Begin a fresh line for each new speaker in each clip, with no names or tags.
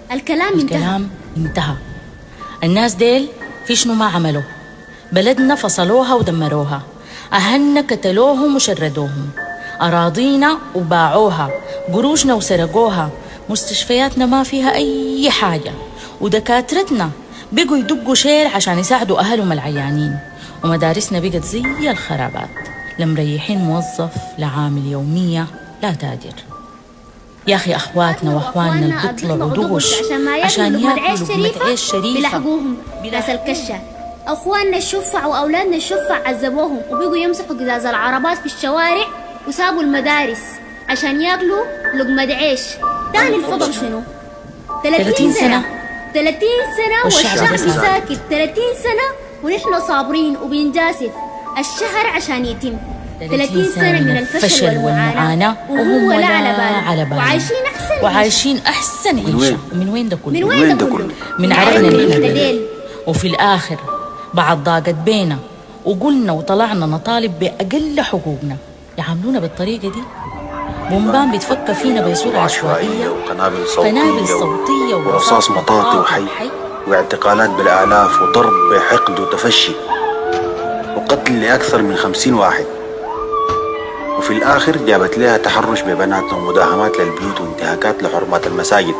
الكلام انتهى. الناس ديل في شنو ما عملوا؟ بلدنا فصلوها ودمروها، أهلنا قتلوهم وشردوهم، أراضينا وباعوها، قروشنا وسرقوها، مستشفياتنا ما فيها أي حاجة، ودكاترتنا بقوا يدقوا شير عشان يساعدوا أهلهم العيانين، ومدارسنا بقت زي الخرابات، لمريحين موظف لعامل يومية لا تاجر. يا أخي أخواتنا وأخواننا اللي بيطلعوا دغش عشان ياكلوا لقمة عيش شريفة
بيلحقوهم ناس الكشة. أخواننا الشفع وأولادنا الشفع عذبوهم وبقوا يمسحوا قزاز العربات في الشوارع وسابوا المدارس عشان ياكلوا لقمة عيش. تاني الفضل شنو؟ 30 سنة 30 سنة والشعب ساكت. 30 سنة ونحن صابرين وبنجاسف الشهر عشان يتم. 30 سنة من الفشل والمعاناة وهو لا على باله وعايشين أحسن عيشة. من وين ده كله؟ من عرفنا نحن ديل. وفي الآخر بعد ضاقت بينا وقلنا وطلعنا نطالب بأقل حقوقنا يعاملونا بالطريقة دي. بومبان بيتفكر فينا بصورة عشوائية،
وقنابل صوتية ورصاص مطاطي وحي، واعتقالات بالآلاف، وضرب بحقد وتفشي، وقتل لأكثر من 50 واحد. وفي الآخر جابت لها تحرش ببناتنا ومداهمات للبيوت وانتهاكات لحرمات المساجد.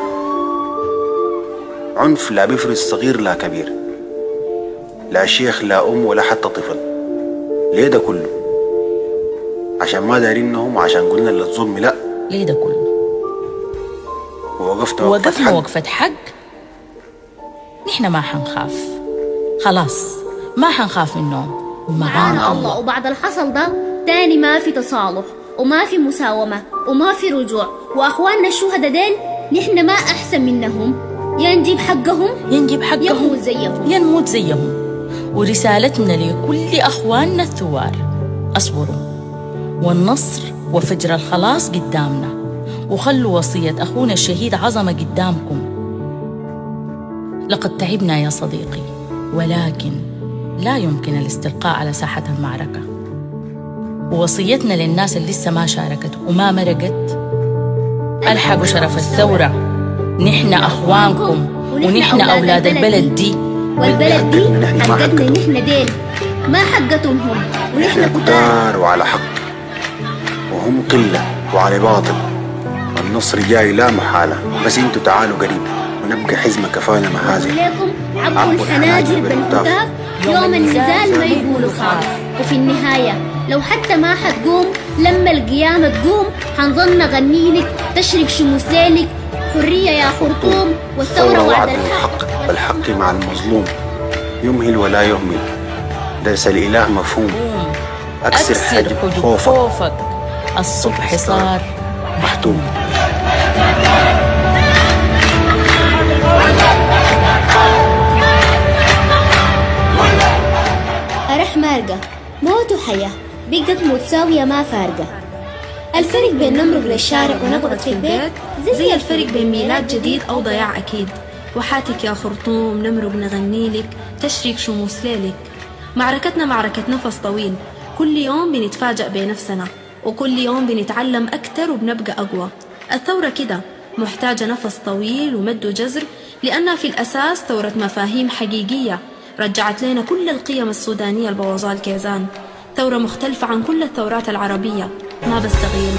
عنف لا بيفرق صغير لا كبير، لا شيخ لا أم ولا حتى طفل. ليه ده كله؟ عشان ما دارينهم وعشان قلنا للظلم لا.
ليه ده كله؟
ووقفنا
وقفة حق. نحن ما حنخاف، خلاص ما حنخاف منهم، ومعانا الله.
وبعد الحصل ده تاني ما في تصالح وما في مساومة وما في رجوع. وأخواننا الشهداء ديل نحن ما أحسن منهم، يا نجيب حقهم ينموت زيهم.
ورسالتنا لكل أخواننا الثوار: أصبروا، والنصر وفجر الخلاص قدامنا، وخلوا وصية أخونا الشهيد عظمة قدامكم. لقد تعبنا يا صديقي، ولكن لا يمكن الاستلقاء على ساحة المعركة. ووصيتنا للناس اللي لسه ما شاركت وما مرقت: الحقوا شرف الثورة، نحن أخوانكم ونحن أولاد البلد دي،
والبلد دي حقتنا نحن ديل، ما حقتهم هم، ونحن
كتار وعلى حق، وهم قلة وعلى باطل. والنصر جاي لا محالة، بس انتوا تعالوا قريب ونبقى حزمة كفانا مهازل.
ليكم عبوا الحناجر بالهتاف، يوم النزال ما يقولوا خاف. وفي النهاية لو حتى ما حتقوم، لما القيامة تقوم حنظل نغنيلك، تشرق شموس ليلك، حرية يا خرطوم، والثورة وعد الحق،
والحق مع المظلوم، يمهل ولا يهمل، درس الإله مفهوم. أكسر حجب خوفك،
الصبح صار محتوم.
أرح مارقة، موت وحياة بقت متساوية ما فارقة. الفرق بين نمرق للشارع ونقعد في البيت زي الفرق بين ميلاد جديد أو ضياع أكيد. وحاتك يا خرطوم، نمرق نغنيلك، تشرق شموس ليلك. معركتنا معركة نفس طويل، كل يوم بنتفاجأ بنفسنا، وكل يوم بنتعلم أكتر وبنبقى أقوى. الثورة كده محتاجة نفس طويل ومد وجزر، لأنها في الأساس ثورة مفاهيم حقيقية رجعت لنا كل القيم السودانية البوظاء الكيزان. ثورة مختلفة عن كل الثورات العربية، ما بس تغيير.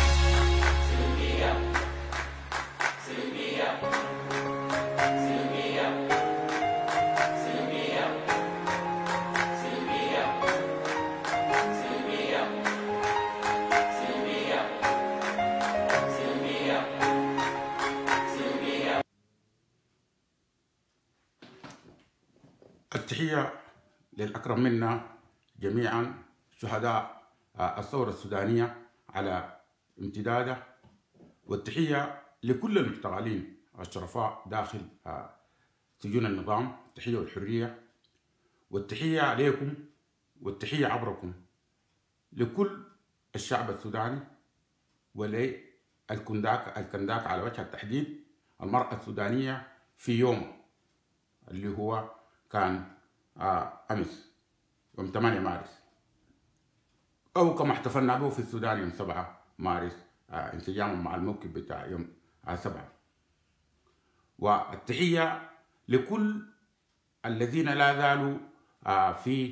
التحية للأكرم منا جميعا شهداء الثورة السودانية على امتدادها، والتحية لكل المحتغلين الشرفاء داخل سجون النظام، التحية والحرية، والتحية عليكم، والتحية عبركم لكل الشعب السوداني وللكنداك على وجه التحديد المرأة السودانية في يوم اللي هو كان أمس يوم 8 مارس، أو كما احتفلنا به في السودان يوم 7 مارس انسجاما مع الموكب بتاع يوم 7. والتحية لكل الذين لا زالوا في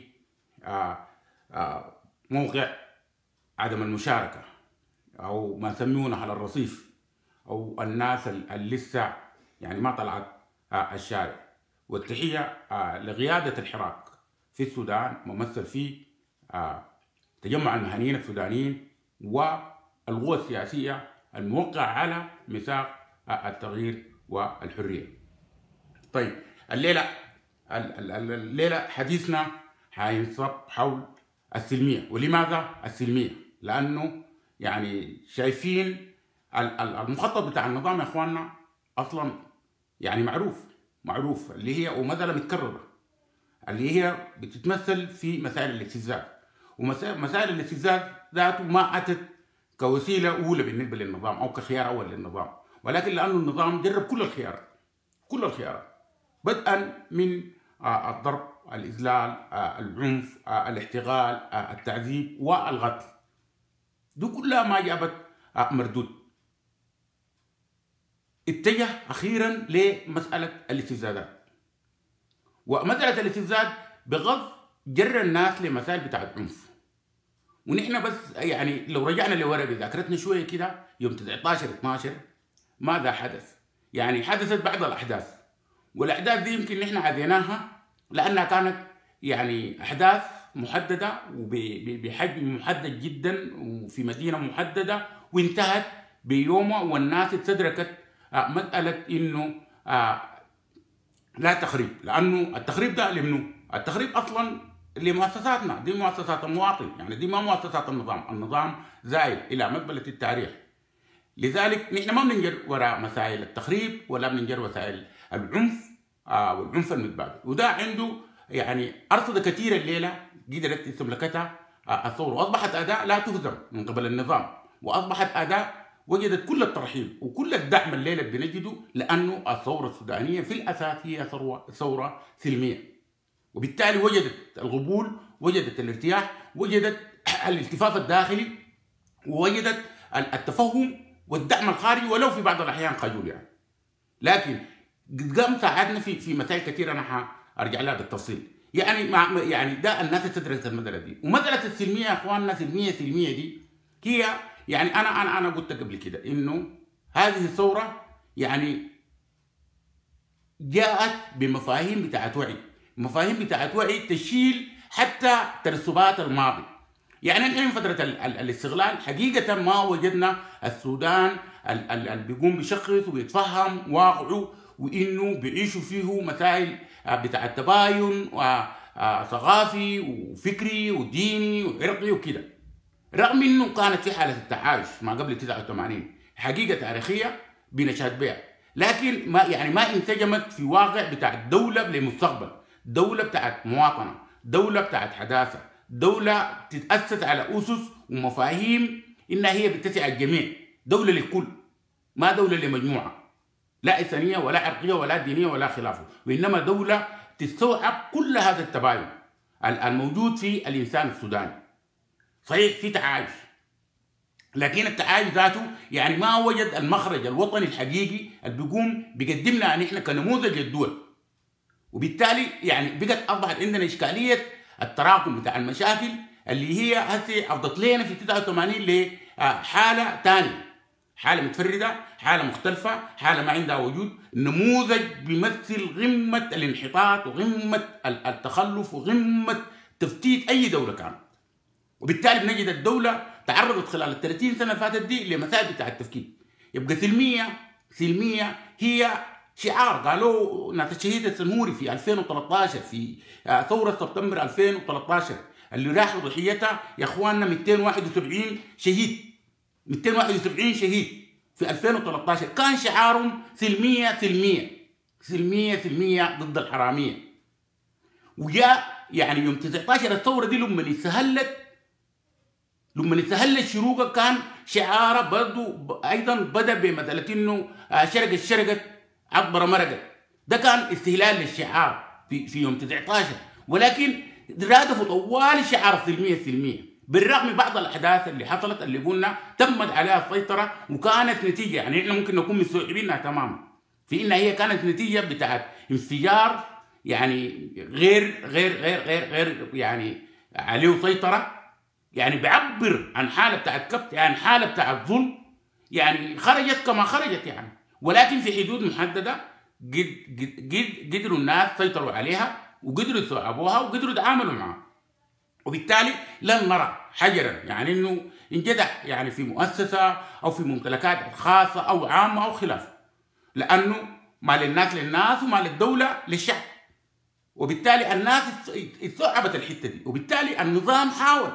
موقع عدم المشاركة أو ما يسمونه على الرصيف، أو الناس اللي لسه يعني ما طلعت الشارع. والتحية لقيادة الحراك في السودان ممثل في تجمع المهنيين السودانيين والقوى السياسية الموقع على ميثاق التغيير والحرية. طيب الليلة حديثنا حينصب حول السلمية. ولماذا السلمية؟ لأنه يعني شايفين المخطط بتاع النظام يا اخواننا اصلا يعني معروف اللي هي ومسألة متكررة، اللي هي بتتمثل في مسائل الاستفزاز. ومسائل الاستفزاز ذاته ما اتت كوسيله اولى بالنسبه للنظام او كخيار اول للنظام، ولكن لانه النظام جرب كل الخيارات بدءا من الضرب، الاذلال، العنف، الاحتغال، التعذيب والقتل، دي كلها ما جابت مردود. اتجه اخيرا لمساله الاستفزازات، ومساله الاستفزاز بغض جر الناس لمسائل بتاعت عنف. ونحن بس يعني لو رجعنا لورا بذاكرتنا شويه كده، يوم 19/12 ماذا حدث؟ يعني حدثت بعض الاحداث، والاحداث دي يمكن نحن عديناها لانها كانت يعني احداث محدده وبحجم محدد جدا وفي مدينه محدده، وانتهت بيومها والناس استدركت مساله انه لا تخريب. لانه التخريب ده لمنو؟ التخريب اصلا لمؤسساتنا، دي مؤسسات المواطن، يعني دي ما مؤسسات النظام زايد الى مقبله التاريخ. لذلك نحن ما بننجر وراء مسائل التخريب ولا بننجر وسائل العنف والعنف المتبادل، وده عنده يعني ارصده كثيره الليله قدرت استملكتها الثوره، واصبحت اداه لا تهزم من قبل النظام، واصبحت اداه وجدت كل الترحيب وكل الدعم الليله بنجده، لانه الثوره السودانيه في الاساس هي ثوره سلميه، وبالتالي وجدت القبول، وجدت الارتياح، وجدت الالتفاف الداخلي، ووجدت التفهم والدعم الخارجي، ولو في بعض الاحيان خجول يعني. لكن قام ساعدنا في مسائل كثيره، انا هرجع لها بالتفصيل. يعني ده الناس استدركت المساله دي. ومساله السلميه يا اخواننا، سلميه دي هي يعني انا قلت قبل كده انه هذه الثوره يعني جاءت بمفاهيم بتاعت وعي، مفاهيم بتاعت وعي تشيل حتى ترسبات الماضي. يعني نحن فترة الاستغلال حقيقة ما وجدنا السودان اللي بيقوم بيشخص ويتفهم واقعه، وانه بيعيشوا فيه مسائل بتاعت تباين وثقافي وفكري وديني وعرقي وكده، رغم انه كانت في حالة التعايش ما قبل 89 حقيقة تاريخية بنشهد بها، لكن ما انسجمت في واقع بتاع الدولة لمستقبل، دولة بتاعت مواطنة، دولة بتاعت حداثة، دولة تتأسس على أسس ومفاهيم إنها هي بتسع الجميع، دولة للكل، ما دولة لمجموعة، لا إنسانية ولا عرقية ولا دينية ولا خلافه، وإنما دولة تستوعب كل هذا التباين الموجود في الإنسان السوداني. صحيح في تعايش، لكن التعايش ذاته يعني ما وجد المخرج الوطني الحقيقي اللي بيقوم بيقدمنا نحن كنموذج للدول، وبالتالي يعني اصبحت عندنا اشكاليه التراكم بتاع المشاكل اللي هي هسه عرضت لنا في 89 لحاله ثانيه، حاله متفرده، حاله مختلفه، حاله ما عندها وجود، نموذج بيمثل غمه الانحطاط وغمه التخلف وغمه تفتيت اي دوله كانت. وبالتالي بنجد الدوله تعرضت خلال ال 30 سنه اللي فاتت دي لمسائل بتاع التفكيك. يبقى سلميه هي شعار قالوا ناس الشهيد السنهوري في 2013 في ثوره سبتمبر 2013 اللي راحوا ضحيتها يا اخواننا 271 شهيد، 271 شهيد في 2013، كان شعارهم سلميه ضد الحراميه. وجاء يعني يوم 19 الثوره دي لما استهلت شروقه كان شعاره برضه ايضا بدا بمساله انه شرقت عبر مرقت، ده كان استهلال للشعار في يوم 19، ولكن رادفوا طوال شعار سلميه بالرغم من بعض الاحداث اللي حصلت اللي قلنا تمت عليها السيطره وكانت نتيجه، يعني احنا ممكن نكون مستوعبينها تماما، في انها هي كانت نتيجه بتاعت انفجار يعني غير يعني عليه سيطره، يعني بيعبر عن حاله بتاعت كبت، يعني حاله بتاعت ظلم، يعني خرجت كما خرجت يعني، ولكن في حدود محدده قدروا الناس سيطروا عليها وقدروا يستوعبوها وقدروا يتعاملوا معها. وبالتالي لن نرى حجرا يعني انه انجدع يعني في مؤسسه او في ممتلكات خاصه او عامه او خلافه، لانه مال الناس للناس ومال الدوله للشعب. وبالتالي الناس استوعبت الحته دي، وبالتالي النظام حاول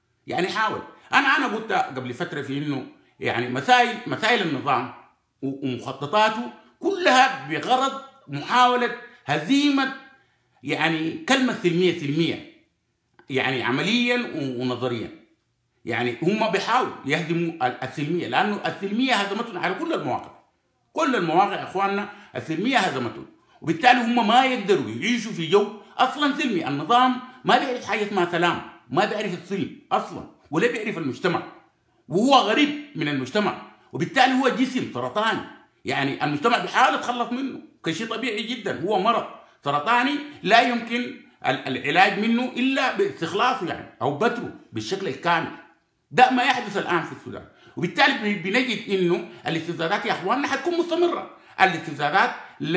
انا قلت قبل فتره في انه يعني مسائل النظام ومخططاته كلها بغرض محاوله هزيمه يعني كلمه سلميه يعني عمليا ونظريا. يعني هم بيحاولوا يهدموا السلميه، لانه السلميه هزمتهم على كل المواقع يا اخواننا، السلميه هزمتهم، وبالتالي هم ما يقدروا يعيشوا في جو اصلا سلمي. النظام ما بيعرف حاجه اسمها سلام، ما بيعرف السلم اصلا ولا بيعرف المجتمع، وهو غريب من المجتمع، وبالتالي هو جسم سرطاني. يعني المجتمع بيحاول يتخلص منه كشيء طبيعي جدا، هو مرض سرطاني لا يمكن العلاج منه الا باستخلاصه يعني او بتره بالشكل الكامل. ده ما يحدث الان في السودان، وبالتالي بنجد انه الاستفزازات يا اخواننا حتكون مستمره. الاستفزازات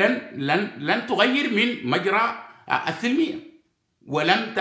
لن تغير من مجرى السلميه، ولن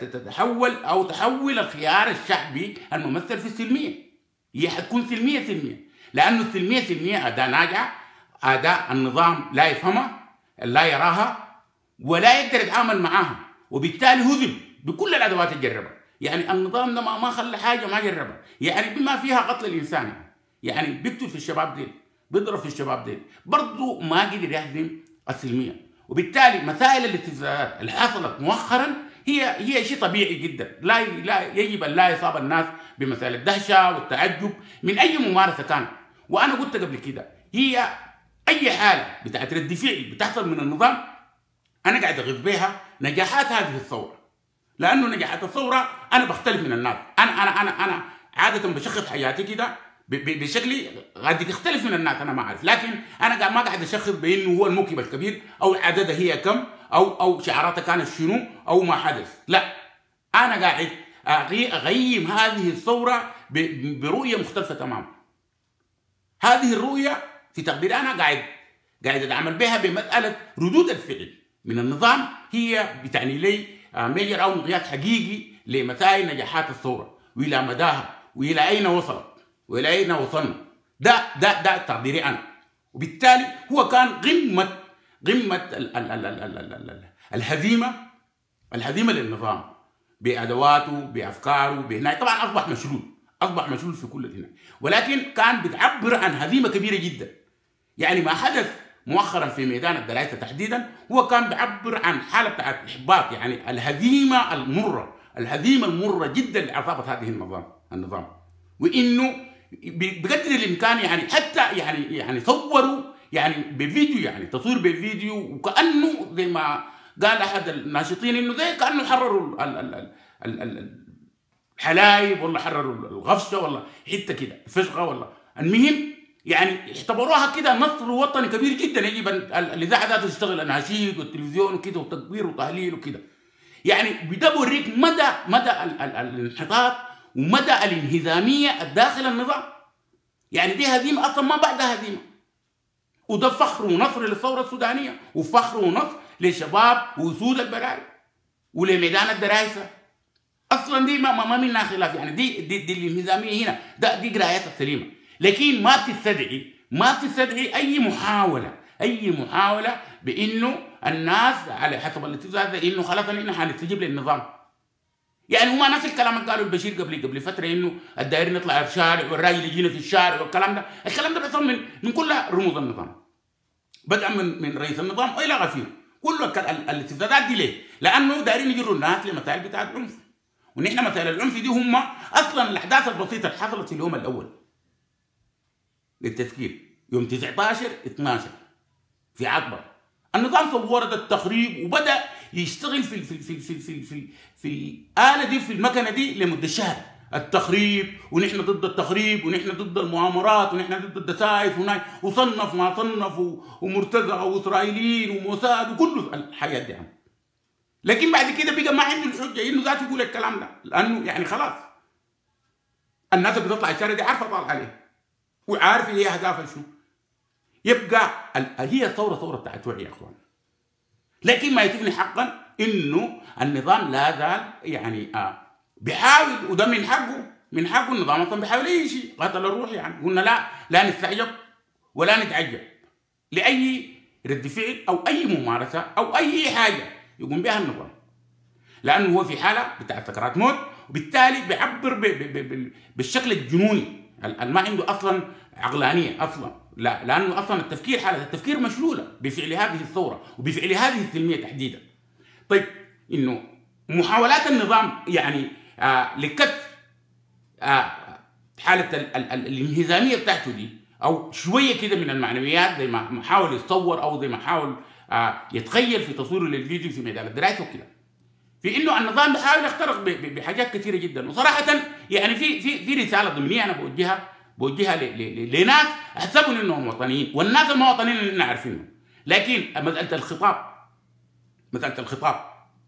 تحول الخيار الشعبي الممثل في السلميه. هي حتكون سلميه، لانه السلميه اداه ناجعه، اداه النظام لا يفهمها لا يراها ولا يقدر يتعامل معاها، وبالتالي هزم بكل الادوات الجربه. يعني النظام ده ما خلى حاجه ما جربها، يعني بما فيها قتل الانسان، يعني بيقتل في الشباب ديل، بيضرب في الشباب ديل، برضه ما قدر يهزم السلميه. وبالتالي مسائل الاستفزازات اللي حصلت مؤخرا هي شيء طبيعي جدا، لا يجب ان لا يصاب الناس بمسائل الدهشه والتعجب من اي ممارسه كانت. وانا قلت قبل كده هي اي حاله بتاعت رد فعل بتحصل من النظام انا قاعد اغذ بها نجاحات هذه الثوره، لانه نجاحات الثوره انا بختلف من الناس. انا عاده بشخص حياتي كده بشكلي قد تختلف من الناس، انا ما اعرف، لكن انا ما قاعد اشخص بانه هو الموكب الكبير او عددها هي كم او شعاراتها كانت شنو او ما حدث، لا، انا قاعد اغيم هذه الثوره برؤيه مختلفه تماما. هذه الرؤيه في تقديري انا قاعد اتعامل بها بمساله ردود الفعل من النظام، هي بتعني لي ميجر او مقياس حقيقي لمسائل نجاحات الثوره والى مداها والى اين وصلت والى اين وصلنا. ده تقديري انا. وبالتالي هو كان قمه الهزيمه للنظام بادواته بافكاره بهناك. طبعا اصبح مشلول في كل هنا، ولكن كان بتعبر عن هزيمه كبيره جدا. يعني ما حدث مؤخرا في ميدان الدلايسه تحديدا هو كان بيعبر عن حاله بتاعت احباط، يعني الهزيمه المره جدا اللي اصابت هذه النظام، وانه بقدر الامكان يعني حتى يعني صوروا يعني بفيديو، يعني تصوير بفيديو، وكانه زي ما قال احد الناشطين انه زي كانه حرروا الحلايب ولا حرروا الغفشه ولا حته كده فشخه ولا المهم، يعني اعتبروها كده نصر وطني كبير جدا. يجب الاذاعه ذاتها تشتغل اناشيد والتلفزيون وكده وتكبير وتهليل وكده. يعني بده بوريك مدى الانحطاط ومدى الانهزاميه الداخل النظام. يعني دي هزيمه اصلا ما بعدها هزيمه، وده فخر ونصر للثوره السودانيه، وفخر ونصر للشباب واسود البراري ولميدان الدرايسه. اصلا دي ما منها خلاف، يعني دي الانهزاميه هنا، دي قرايات السليمه، لكن ما تستدعي اي محاوله بانه الناس على حسب الاستفزاز انه خلاص احنا حنستجيب للنظام. يعني هما نفس الكلام اللي قالوا البشير قبل فتره انه الدايرين نطلع الشارع والراجل يجينا في الشارع والكلام ده بيحصل من كل رموز النظام، بدءا من رئيس النظام والى غفير. كل الاستفزازات دي ليه؟ لانه دايرين يجروا الناس لمسائل بتاعت عنف، ونحن مسائل العنف دي هم اصلا الاحداث البسيطه اللي حصلت في اليوم الاول للتذكير يوم 19/12 في عقبه. النظام صورت التخريب وبدا يشتغل في الآلة دي في المكنه دي لمده شهر. التخريب، ونحن ضد التخريب، ونحن ضد المؤامرات، ونحن ضد الدسائس، وصنف ما صنف، ومرتزقه واسرائيليين وموساد وكل الحاجات دي. لكن بعد كده بقى ما عنده الحجه انه ذاته يقول الكلام ده، لانه يعني خلاص الناس اللي بتطلع الشارع دي عارفه طال عليه وعارفه هي اهدافها شنو. يبقى هي ثوره بتاعت وعي يا اخوان. لكن ما يتفني حقا انه النظام لا زال يعني بيحاول، وده من حقه النظام اصلا بيحاول اي شيء قتل الروح. يعني قلنا لا نستعجب ولا نتعجب لاي رد فعل او اي ممارسه او اي حاجه يقوم بها النظام، لانه هو في حاله بتاعت سكرات موت، وبالتالي بيعبر بالشكل الجنوني ما عنده اصلا عقلانيه اصلا. لا، لانه اصلا التفكير، حاله التفكير مشلوله بفعل هذه الثوره وبفعل هذه السلميه تحديدا. طيب انه محاولات النظام يعني لكف حاله الانهزاميه بتاعته دي، او شويه كده من المعنويات، زي ما حاول يتصور او زي ما حاول يتخيل في تصويره للفيديو في ميدان الدراسه وكده، في انه النظام بيحاول يخترق بحاجات كثيره جدا. وصراحه يعني في رساله ضمنيه انا بوجهها لناس احسبوا انهم وطنيين، والناس الما وطنيين اللي احنا عارفينهم. لكن مساله الخطاب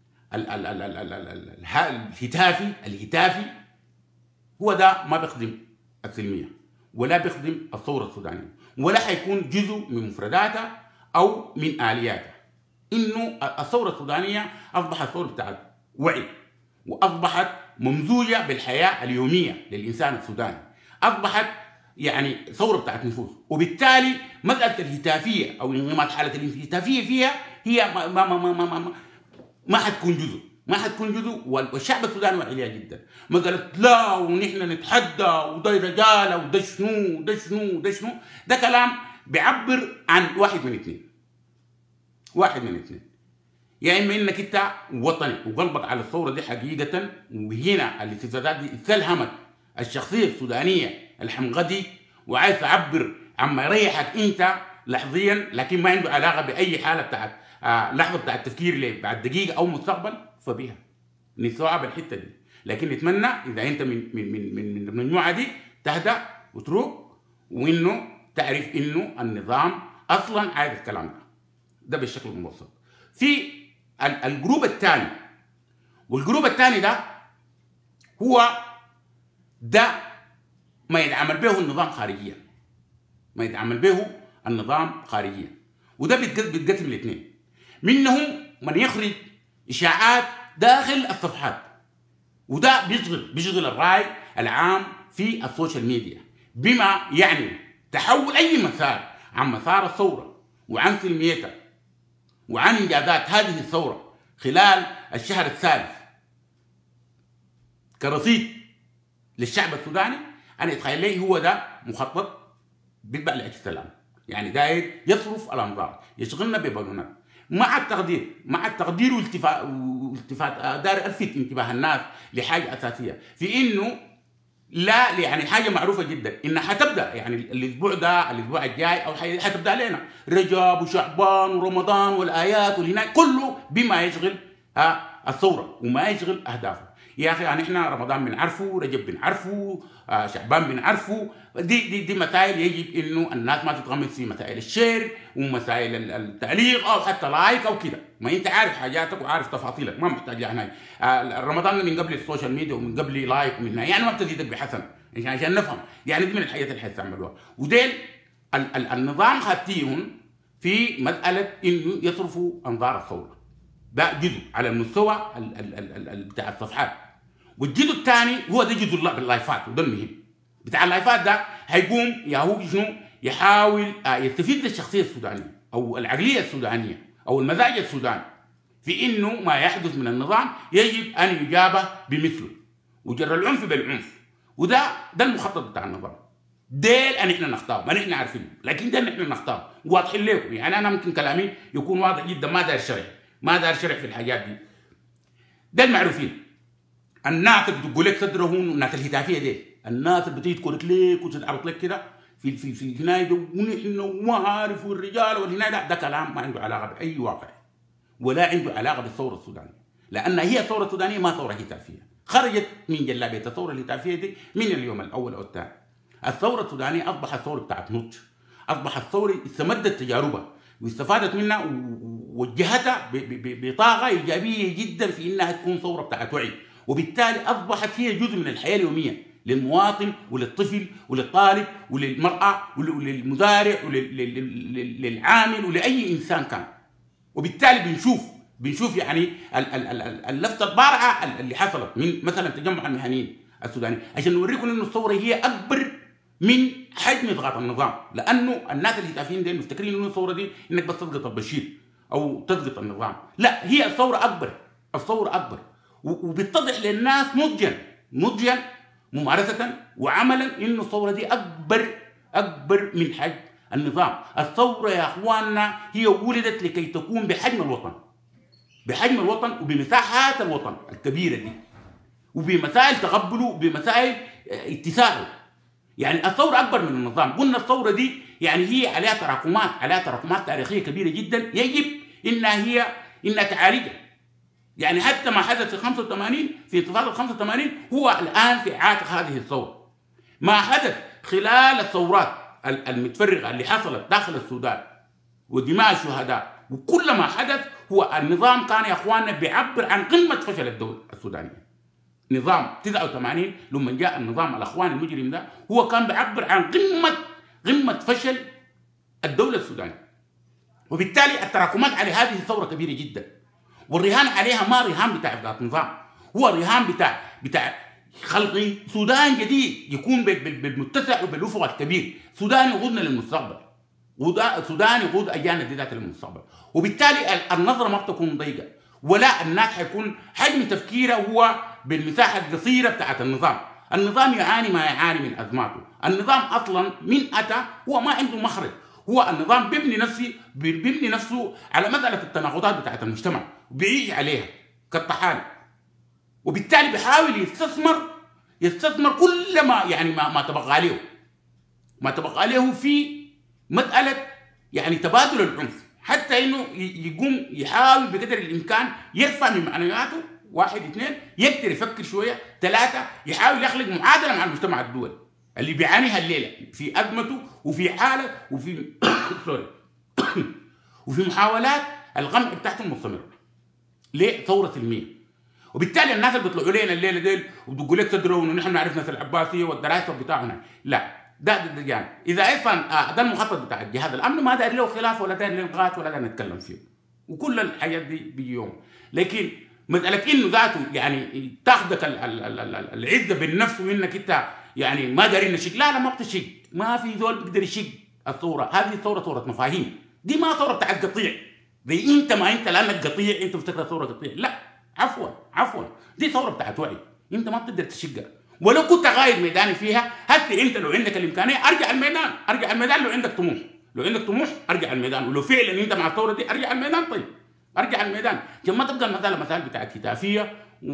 الهتافي هو ده ما بيخدم السلميه ولا بيخدم الثوره السودانيه، ولا حيكون جزء من مفرداتها او من الياتها. انه الثوره السودانيه اصبحت ثوره بتاعت وعي، واصبحت ممزوجه بالحياه اليوميه للانسان السوداني، اصبحت يعني ثوره بتاعت نفوس. وبالتالي مساله الهتافيه او انغماس حاله الهتافيه فيها هي ما حتكون جزء والشعب السوداني واعي لها جدا. مساله لا ونحن نتحدى وده رجاله وده شنو، ده كلام بيعبر عن واحد من اثنين. يا اما انك انت وطني وقلبك على الثوره دي حقيقه، وهنا الاستفزازات دي استلهمت الشخصيه السودانيه الحمقدي وعايز تعبر عما يريحك انت لحظيا، لكن ما عنده علاقه باي حاله بتاعت لحظه بتاعت تفكير بعد دقيقه او مستقبل، فبها نستوعب الحته دي. لكن نتمنى اذا انت من المجموعه دي تهدأ وتروق، وانه تعرف انه النظام اصلا عايز الكلام ده بالشكل المبسط. في الجروب الثاني، والجروب الثاني ده هو ده ما يتعامل به النظام خارجيا، وده بيتقسم الاثنين. منهم من يخرج اشاعات داخل الصفحات، وده بيشغل الراي العام في السوشيال ميديا، بما يعني تحول اي مسار عن مسار الثوره وعن سلميتها وعن انجازات هذه الثوره خلال الشهر الثالث كرصيد للشعب السوداني. انا اتخيل لي هو ده مخطط بيتبع لعكس السلام، يعني داير يصرف الانظار، يشغلنا ببالونات مع التقدير والالتفات، داير الفت انتباه الناس لحاجه اساسيه، في انه لا يعني حاجه معروفه جدا انها حتبدا يعني الاسبوع ده الاسبوع الجاي او حتبدا علينا رجب وشعبان ورمضان والايات والهناك كله بما يشغل الثوره وما يشغل اهدافها. يا اخي يعني احنا رمضان بنعرفه، رجب بنعرفه، شعبان بنعرفه، دي مسائل يجب انه الناس ما تتغمس في مسائل الشير ومسائل التعليق او حتى لايك او كده. ما انت عارف حاجاتك وعارف تفاصيلك، ما محتاج لها هناي. رمضان من قبل السوشيال ميديا ومن قبل لايك ومن هناي، يعني ما بتزيدك بحسن عشان نفهم. يعني دي من الحاجات اللي حيستعملوها، وديل النظام خاتيهم في مساله انه يصرفوا انظار الثوره. ده جزء على المستوى بتاع الصفحات، والجزء الثاني هو ده جزء باللايفات، وده المهم بتاع اللايفات. ده هيقوم يهو شنو يحاول يستفيد الشخصيه السودانيه او العقليه السودانيه او المزاج السوداني، في انه ما يحدث من النظام يجب ان يجابه بمثله، وجر العنف بالعنف. وده المخطط بتاع النظام. ديل ان احنا نختار، ما نحن عارفين، لكن ده نحن نختار واضحين لكم. يعني انا ممكن كلامي يكون واضح جدا، ما داير شرح في الحاجات دي. ده المعروفين، الناس اللي بتقول لك صدرهم، الناس الهتافيه دي، الناس اللي بتيجي تقول لك وتتعرض لك كده في هناي، ونحن وما عارف والرجال والهناي، ده كلام ما عنده علاقه باي واقع ولا عنده علاقه بالثوره السودانيه، لان هي الثوره السودانيه ما ثوره هتافيه، خرجت من جلابيه الثوره الهتافيه دي من اليوم الاول او الثاني. الثوره السودانيه اصبحت ثوره بتاعت نضج، اصبحت ثوره استمدت تجاربها واستفادت منها ووجهتها بطاقه ايجابيه جدا في انها تكون ثوره بتاعت وعي، وبالتالي اصبحت هي جزء من الحياه اليوميه للمواطن وللطفل وللطالب وللمراه وللمزارع وللعامل ولأي انسان كان. وبالتالي بنشوف يعني اللفته البارعه اللي حصلت من مثلا تجمع المهنيين السودانيين عشان نوريكم انه الثوره هي اكبر من حجم اضغاط النظام، لانه الناس الهتافيين دول مفتكرين انه الثوره دي انك بس تضغط البشير او تضغط النظام، لا هي الثوره اكبر، الثوره اكبر وبتتضح للناس نضجا ممارسه وعملا انه الثوره دي اكبر من حجم النظام. الثوره يا اخواننا هي ولدت لكي تكون بحجم الوطن وبمساحات الوطن الكبيره دي وبمسائل تقبله وبمسائل اتساعه. يعني الثوره اكبر من النظام. قلنا الثوره دي يعني هي عليها تراكمات تاريخيه كبيره جدا يجب انها تعالجها. يعني حتى ما حدث في 85 في انتفاضه 85 هو الان في عاتق هذه الثوره. ما حدث خلال الثورات المتفرقه اللي حصلت داخل السودان ودماء الشهداء وكل ما حدث هو النظام كان يا اخواننا بيعبر عن قمه فشل الدوله السودانيه. نظام 89 لما جاء النظام الاخوان المجرم ده هو كان بيعبر عن قمه فشل الدوله السودانيه. وبالتالي التراكمات على هذه الثوره كبيره جدا، والرهان عليها ما رهان بتاع ابداع نظام، هو رهان بتاع خلق سودان جديد يكون بالمتسع وبالافق الكبير، سودان يقودنا للمستقبل، سودان يقود اجيالنا دي ذات للمستقبل. وبالتالي النظره ما بتكون ضيقه ولا الناس حيكون حجم تفكيره هو بالمساحه القصيره بتاعت النظام. النظام يعاني ما يعاني من ازماته، النظام اصلا من اتى هو ما عنده مخرج، هو النظام بيبني نفسه على مساله التناقضات بتاعت المجتمع وبيعيش عليها كالطحالب. وبالتالي بيحاول يستثمر كل ما يعني ما تبقى له في مساله يعني تبادل العنف، حتى انه يقوم يحاول بقدر الامكان يرفع من معنوياته، 1 2 يقدر يفكر شويه، 3 يحاول يخلق معادله مع المجتمع الدولي اللي بيعانيها الليله في ازمته وفي حاله وفي وفي محاولات القمع بتاعته المستمره لثوره المية. وبالتالي الناس اللي بيطلعوا لنا الليله ديل وبيقول لك تدروا انه نحن نعرف ناس العباسيه والدراسه بتاعنا، لا ده يعني اذا اصلا ده المخطط بتاع الجهاز الامني ما داير له خلاف ولا داير له نقاش ولا داير نتكلم فيه، وكل الحاجات دي بيجي يوم. لكن مساله انه ذاته يعني تاخذك العزه بالنفس وانك انت يعني ما دارين نشق، لا ما بتشق، ما في زول بيقدر يشق الثوره. هذه الثوره ثوره مفاهيم، دي ما ثوره بتاعت قطيع زي انت ما انت لانك قطيع انت بتفتكر ثوره قطيع، لا عفوا دي ثوره بتاعت وعي، انت ما بتقدر تشقها. ولو كنت غايد ميداني فيها، هسه انت لو عندك الامكانيه ارجع الميدان، لو عندك طموح ارجع الميدان، ولو فعلا انت مع الثوره دي ارجع الميدان. طيب ارجع الميدان عشان ما تبقى المساله بتاعت هتافيه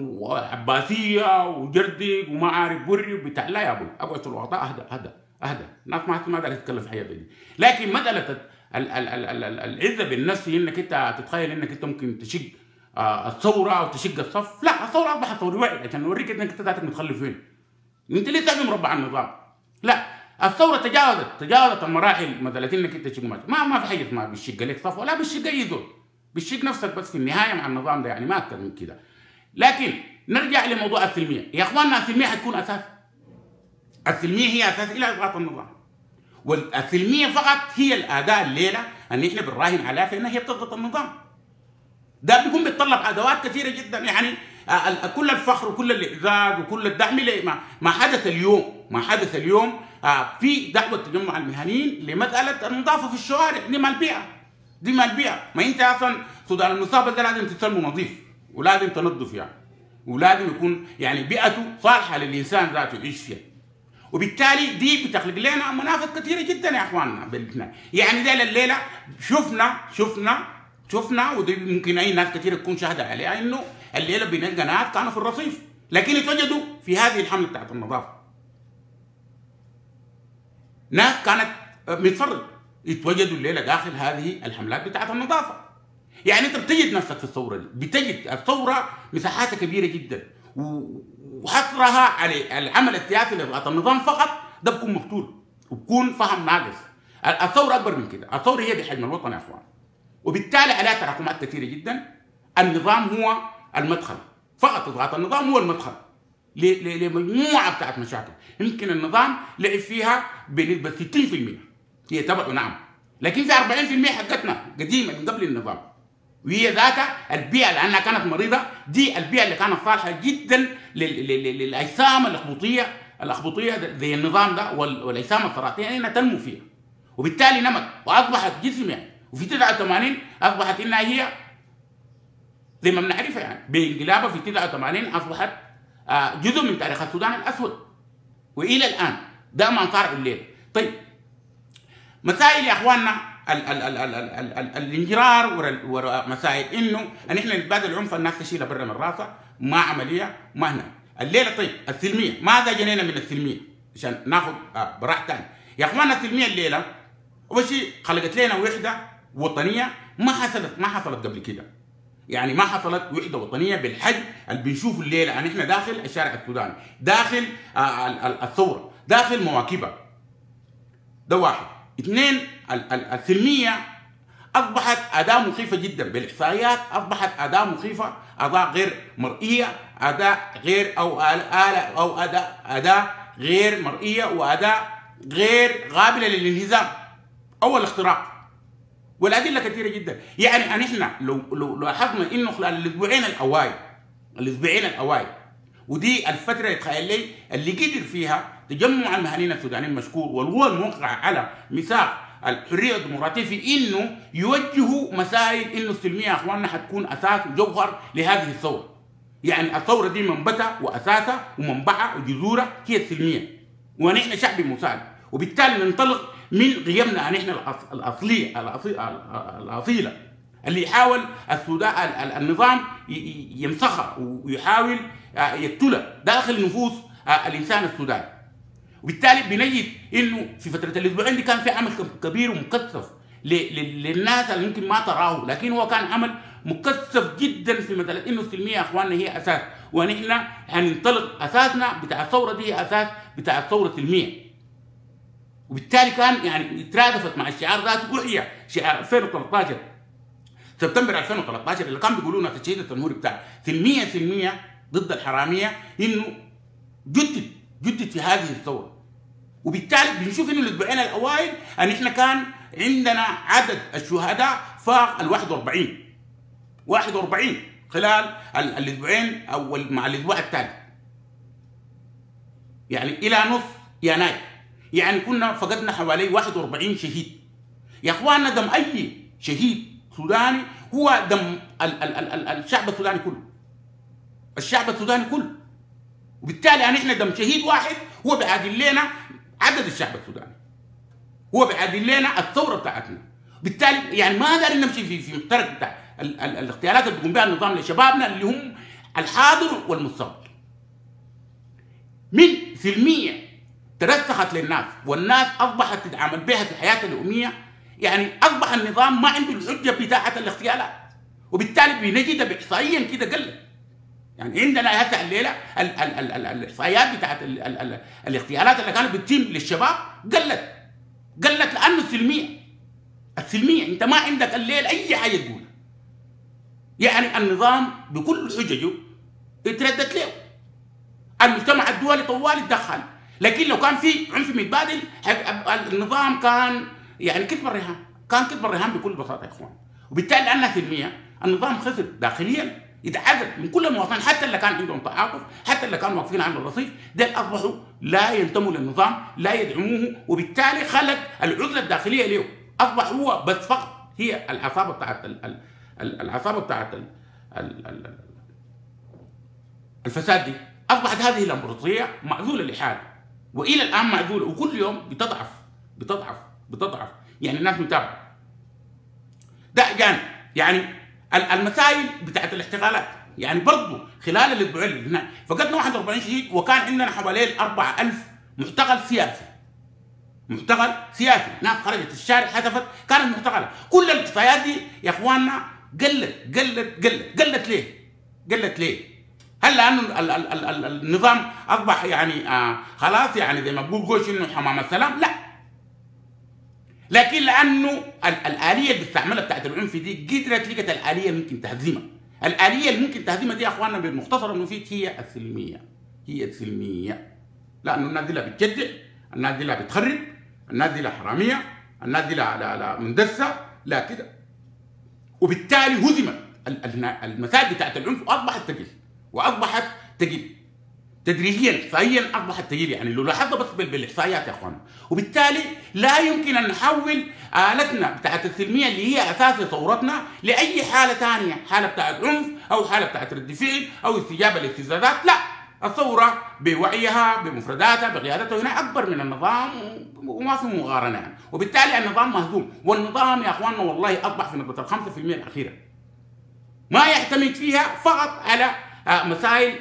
وعباسيه وجردق وما عارف بري وبتاع، لا يا ابوي اقعد في الوطاء اهدى الناس ما دارت تتكلم في حاجه دي. لكن مساله العزه بالنفس انك انت تتخيل انك انت ممكن تشق الثوره او تشق الصف، لا الثوره اصبحت ثوره وعي عشان نوريك انك انت ذاتك متخلف وين، انت لسه في مربع النظام. لا الثوره تجاوزت المراحل، مثلا انك انت تشق ما في حاجه اسمها بالشق لك صف ولا بالشق اي زول، بالشق نفسك بس في النهايه مع النظام ده، يعني ما اكثر من كده. لكن نرجع لموضوع السلميه يا اخواننا، السلميه حتكون اساس، السلميه هي اساس الى اضغاط النظام، والسلميه فقط هي الاداه الليله ان احنا بنراهن عليها في انها هي بتضغط النظام. ده بيكون بيتطلب ادوات كثيره جدا، يعني كل الفخر وكل الاعزاز وكل الدعم ما حدث اليوم في دعوه تجمع المهنيين لمساله النظافه في الشوارع، دي مال البيئه. ما انت اصلا سودان المستقبل ده لازم تسلمه نظيف ولازم تنظف يعني، ولازم يكون يعني بيئته صالحه للانسان ذاته يعيش فيها. وبالتالي دي بتخلق لنا منافذ كثيره جدا يا اخواننا بالاثنين. يعني ده الليله شفنا ودي ممكن اي ناس كثيره تكون شاهده عليها، انه الليله بنلقى ناس كانوا في الرصيف لكن اتوجدوا في هذه الحمله بتاعت النظافه. ناس كانت متفرج اتوجدوا الليله داخل هذه الحملات بتاعت النظافه. يعني انت بتجد نفسك في الثوره دي، بتجد الثوره مساحاتها كبيره جدا وحصرها على العمل السياسي لإضغاط النظام فقط، ده بكون مبتول وبكون فهم ناقص. الثوره اكبر من كده، الثوره هي بحجم الوطن يا اخوان، وبالتالي عليها تراكمات كثيره جدا. النظام هو المدخل فقط، اضغاط النظام هو المدخل لمجموعه بتاعت مشاكل يمكن النظام لعب فيها بنسبه 60%، هي تبعه نعم، لكن في 40% حقتنا قديمه من قبل النظام، وهي ذاتها البيئه لانها كانت مريضه، دي البيئه اللي كانت صالحه جدا للاجسام الاخبطيه زي النظام ده والاجسام السرطانيه انها تنمو فيها، وبالتالي نمت واصبحت جسم يعني. وفي 89 اصبحت انها هي زي ما بنعرفها يعني، بانقلابها في 89 اصبحت جزء من تاريخ السودان الاسود، والى الان ده ما صار الليل. طيب مسائل يا اخواننا الانجرار وراء مسائل انه ان احنا نتبادل العنف، الناس تشيلها برا من راسها، ما عمليه ما هنا الليله. طيب السلميه، ماذا جنينا من السلميه عشان ناخذ براح ثاني يا اخواننا؟ السلميه الليله اول شيء خلقت لنا وحده وطنيه ما حصلت قبل كده، يعني ما حصلت وحده وطنيه بالحجم اللي بنشوفه الليله. يعني احنا داخل الشارع السوداني، داخل الثوره، داخل مواكبها، ده واحد. اثنين، السلميه اصبحت اداه مخيفه جدا بالاحصائيات، اصبحت اداه مخيفه، اداه غير مرئيه، اداه غير او اداه غير مرئيه، واداه غير قابله للانهزام او الاختراق، والادله كثيره جدا. يعني ان احنا لو لاحظنا انه خلال الاسبوعين الاوائل ودي الفتره اللي تخيل لي اللي قدر فيها تجمع المهنيين السودانيين المشكور والقوى الموقعه على ميثاق الحريه والديمقراطيه في انه يوجهوا مسائل انه السلميه يا اخواننا حتكون اساس وجوهر لهذه الثوره. يعني الثوره دي منبتها واساسها ومنبعها وجذورها هي السلميه، ونحن شعب مسالم، وبالتالي ننطلق من قيمنا نحن الاصيله اللي يحاول السودان النظام يمسخها ويحاول يقتلها داخل نفوس الانسان السوداني. وبالتالي بنجد انه في فتره الاسبوعين دي كان في عمل كبير ومكثف للناس اللي ممكن ما تراه، لكن هو كان عمل مكثف جدا في مساله انه السلميه يا اخواننا هي اساس، ونحن هننطلق اساسنا بتاع الثوره دي هي اساس بتاع الثوره السلميه. وبالتالي كان يعني ترادفت مع الشعار ذاته، وحي شعار 2013 سبتمبر 2013 اللي كان بيقولوا لنا في الشهيد التنموري بتاع سلميه ضد الحراميه، انه جدد في هذه الثوره. وبالتالي بنشوف انه الاسبوعين الاوائل ان احنا كان عندنا عدد الشهداء فاق ال 41 خلال الاسبوعين او مع الاسبوع الثالث، يعني الى نصف يناير، يعني كنا فقدنا حوالي 41 شهيد. يا اخواننا دم اي شهيد سوداني هو دم الشعب السوداني كله، الشعب السوداني كله. وبالتالي يعني احنا دم شهيد واحد هو بيعادل لنا عدد الشعب السوداني، هو بيعادل لنا الثوره بتاعتنا. بالتالي يعني ما قادرين نمشي في مفترق بتاع الاغتيالات اللي بيقوم بها النظام لشبابنا اللي هم الحاضر والمستقبل. من سلميه ترسخت للناس والناس اصبحت تتعامل بها في حياتها اليوميه، يعني اصبح النظام ما عنده الحجه بتاعه الاغتيالات، وبالتالي بنجد باحصائيا كده قلت. يعني عندنا هسه الليله الاحصائيات بتاعت الاغتيالات اللي كانت بتتم للشباب قلت لانه السلميه انت ما عندك الليل اي حاجه تقولها. يعني النظام بكل حججه اتردت له، المجتمع الدولي طوال اتدخل، لكن لو كان في عنف متبادل النظام كان يعني كتب الرهان بكل بساطه يا اخوان. وبالتالي لانها سلميه النظام خسر داخليا، يتعذب من كل المواطنين، حتى اللي كان عندهم تعاطف، حتى اللي كانوا واقفين عند الرصيف، ده اصبحوا لا ينتموا للنظام، لا يدعموه، وبالتالي خلق العزله الداخليه له، اصبح هو بس فقط هي العصابه بتاعت الفساد دي. اصبحت هذه الامبراطوريه معزوله لحالها، والى الان معزوله، وكل يوم بتضعف. يعني الناس متابعه. ده جانب. يعني المسائل بتاعت الاحتغالات، يعني برضه خلال الاسبوعين هنا فقدنا 41 شهيد، وكان عندنا حوالي 4000 معتقل سياسي، ناس خرجت الشارع هتفت كانت معتقله. كل الاحصائيات دي يا اخواننا قلت ليه؟ هل لانه النظام اصبح يعني خلاص يعني زي ما بقول جوش انه حمام السلام؟ لا، لكن لانه الاليه اللي بتستعملها بتاعت العنف دي قدرت لقت الاليه اللي ممكن تهزمها. الاليه اللي ممكن تهزمها دي يا اخواننا بالمختصر المفيد هي السلميه، هي السلميه. لانه الناس دي لا بتجدع، الناس دي لا بتخرب، الناس دي لا حراميه، الناس دي لا مندسه، لا كده. وبالتالي هزمت المسائل بتاعت العنف واصبحت تقل، واصبحت تقل تدريجيا احصائيا، اصبحت تقل. يعني لو لاحظنا بس بالاحصائيات يا اخوانا. وبالتالي لا يمكن ان نحول آلتنا بتاعت السلميه اللي هي اساس لثورتنا لاي حاله ثانيه، حاله بتاعت عنف او حاله بتاعت رد فعل او استجابه لاستفزازات. لا، الثوره بوعيها بمفرداتها بقيادتها هنا اكبر من النظام وما في مقارنه يعني. وبالتالي النظام مهزوم. والنظام يا اخواننا والله اصبح في نسبه ال 5% الاخيره ما يعتمد فيها فقط على مسائل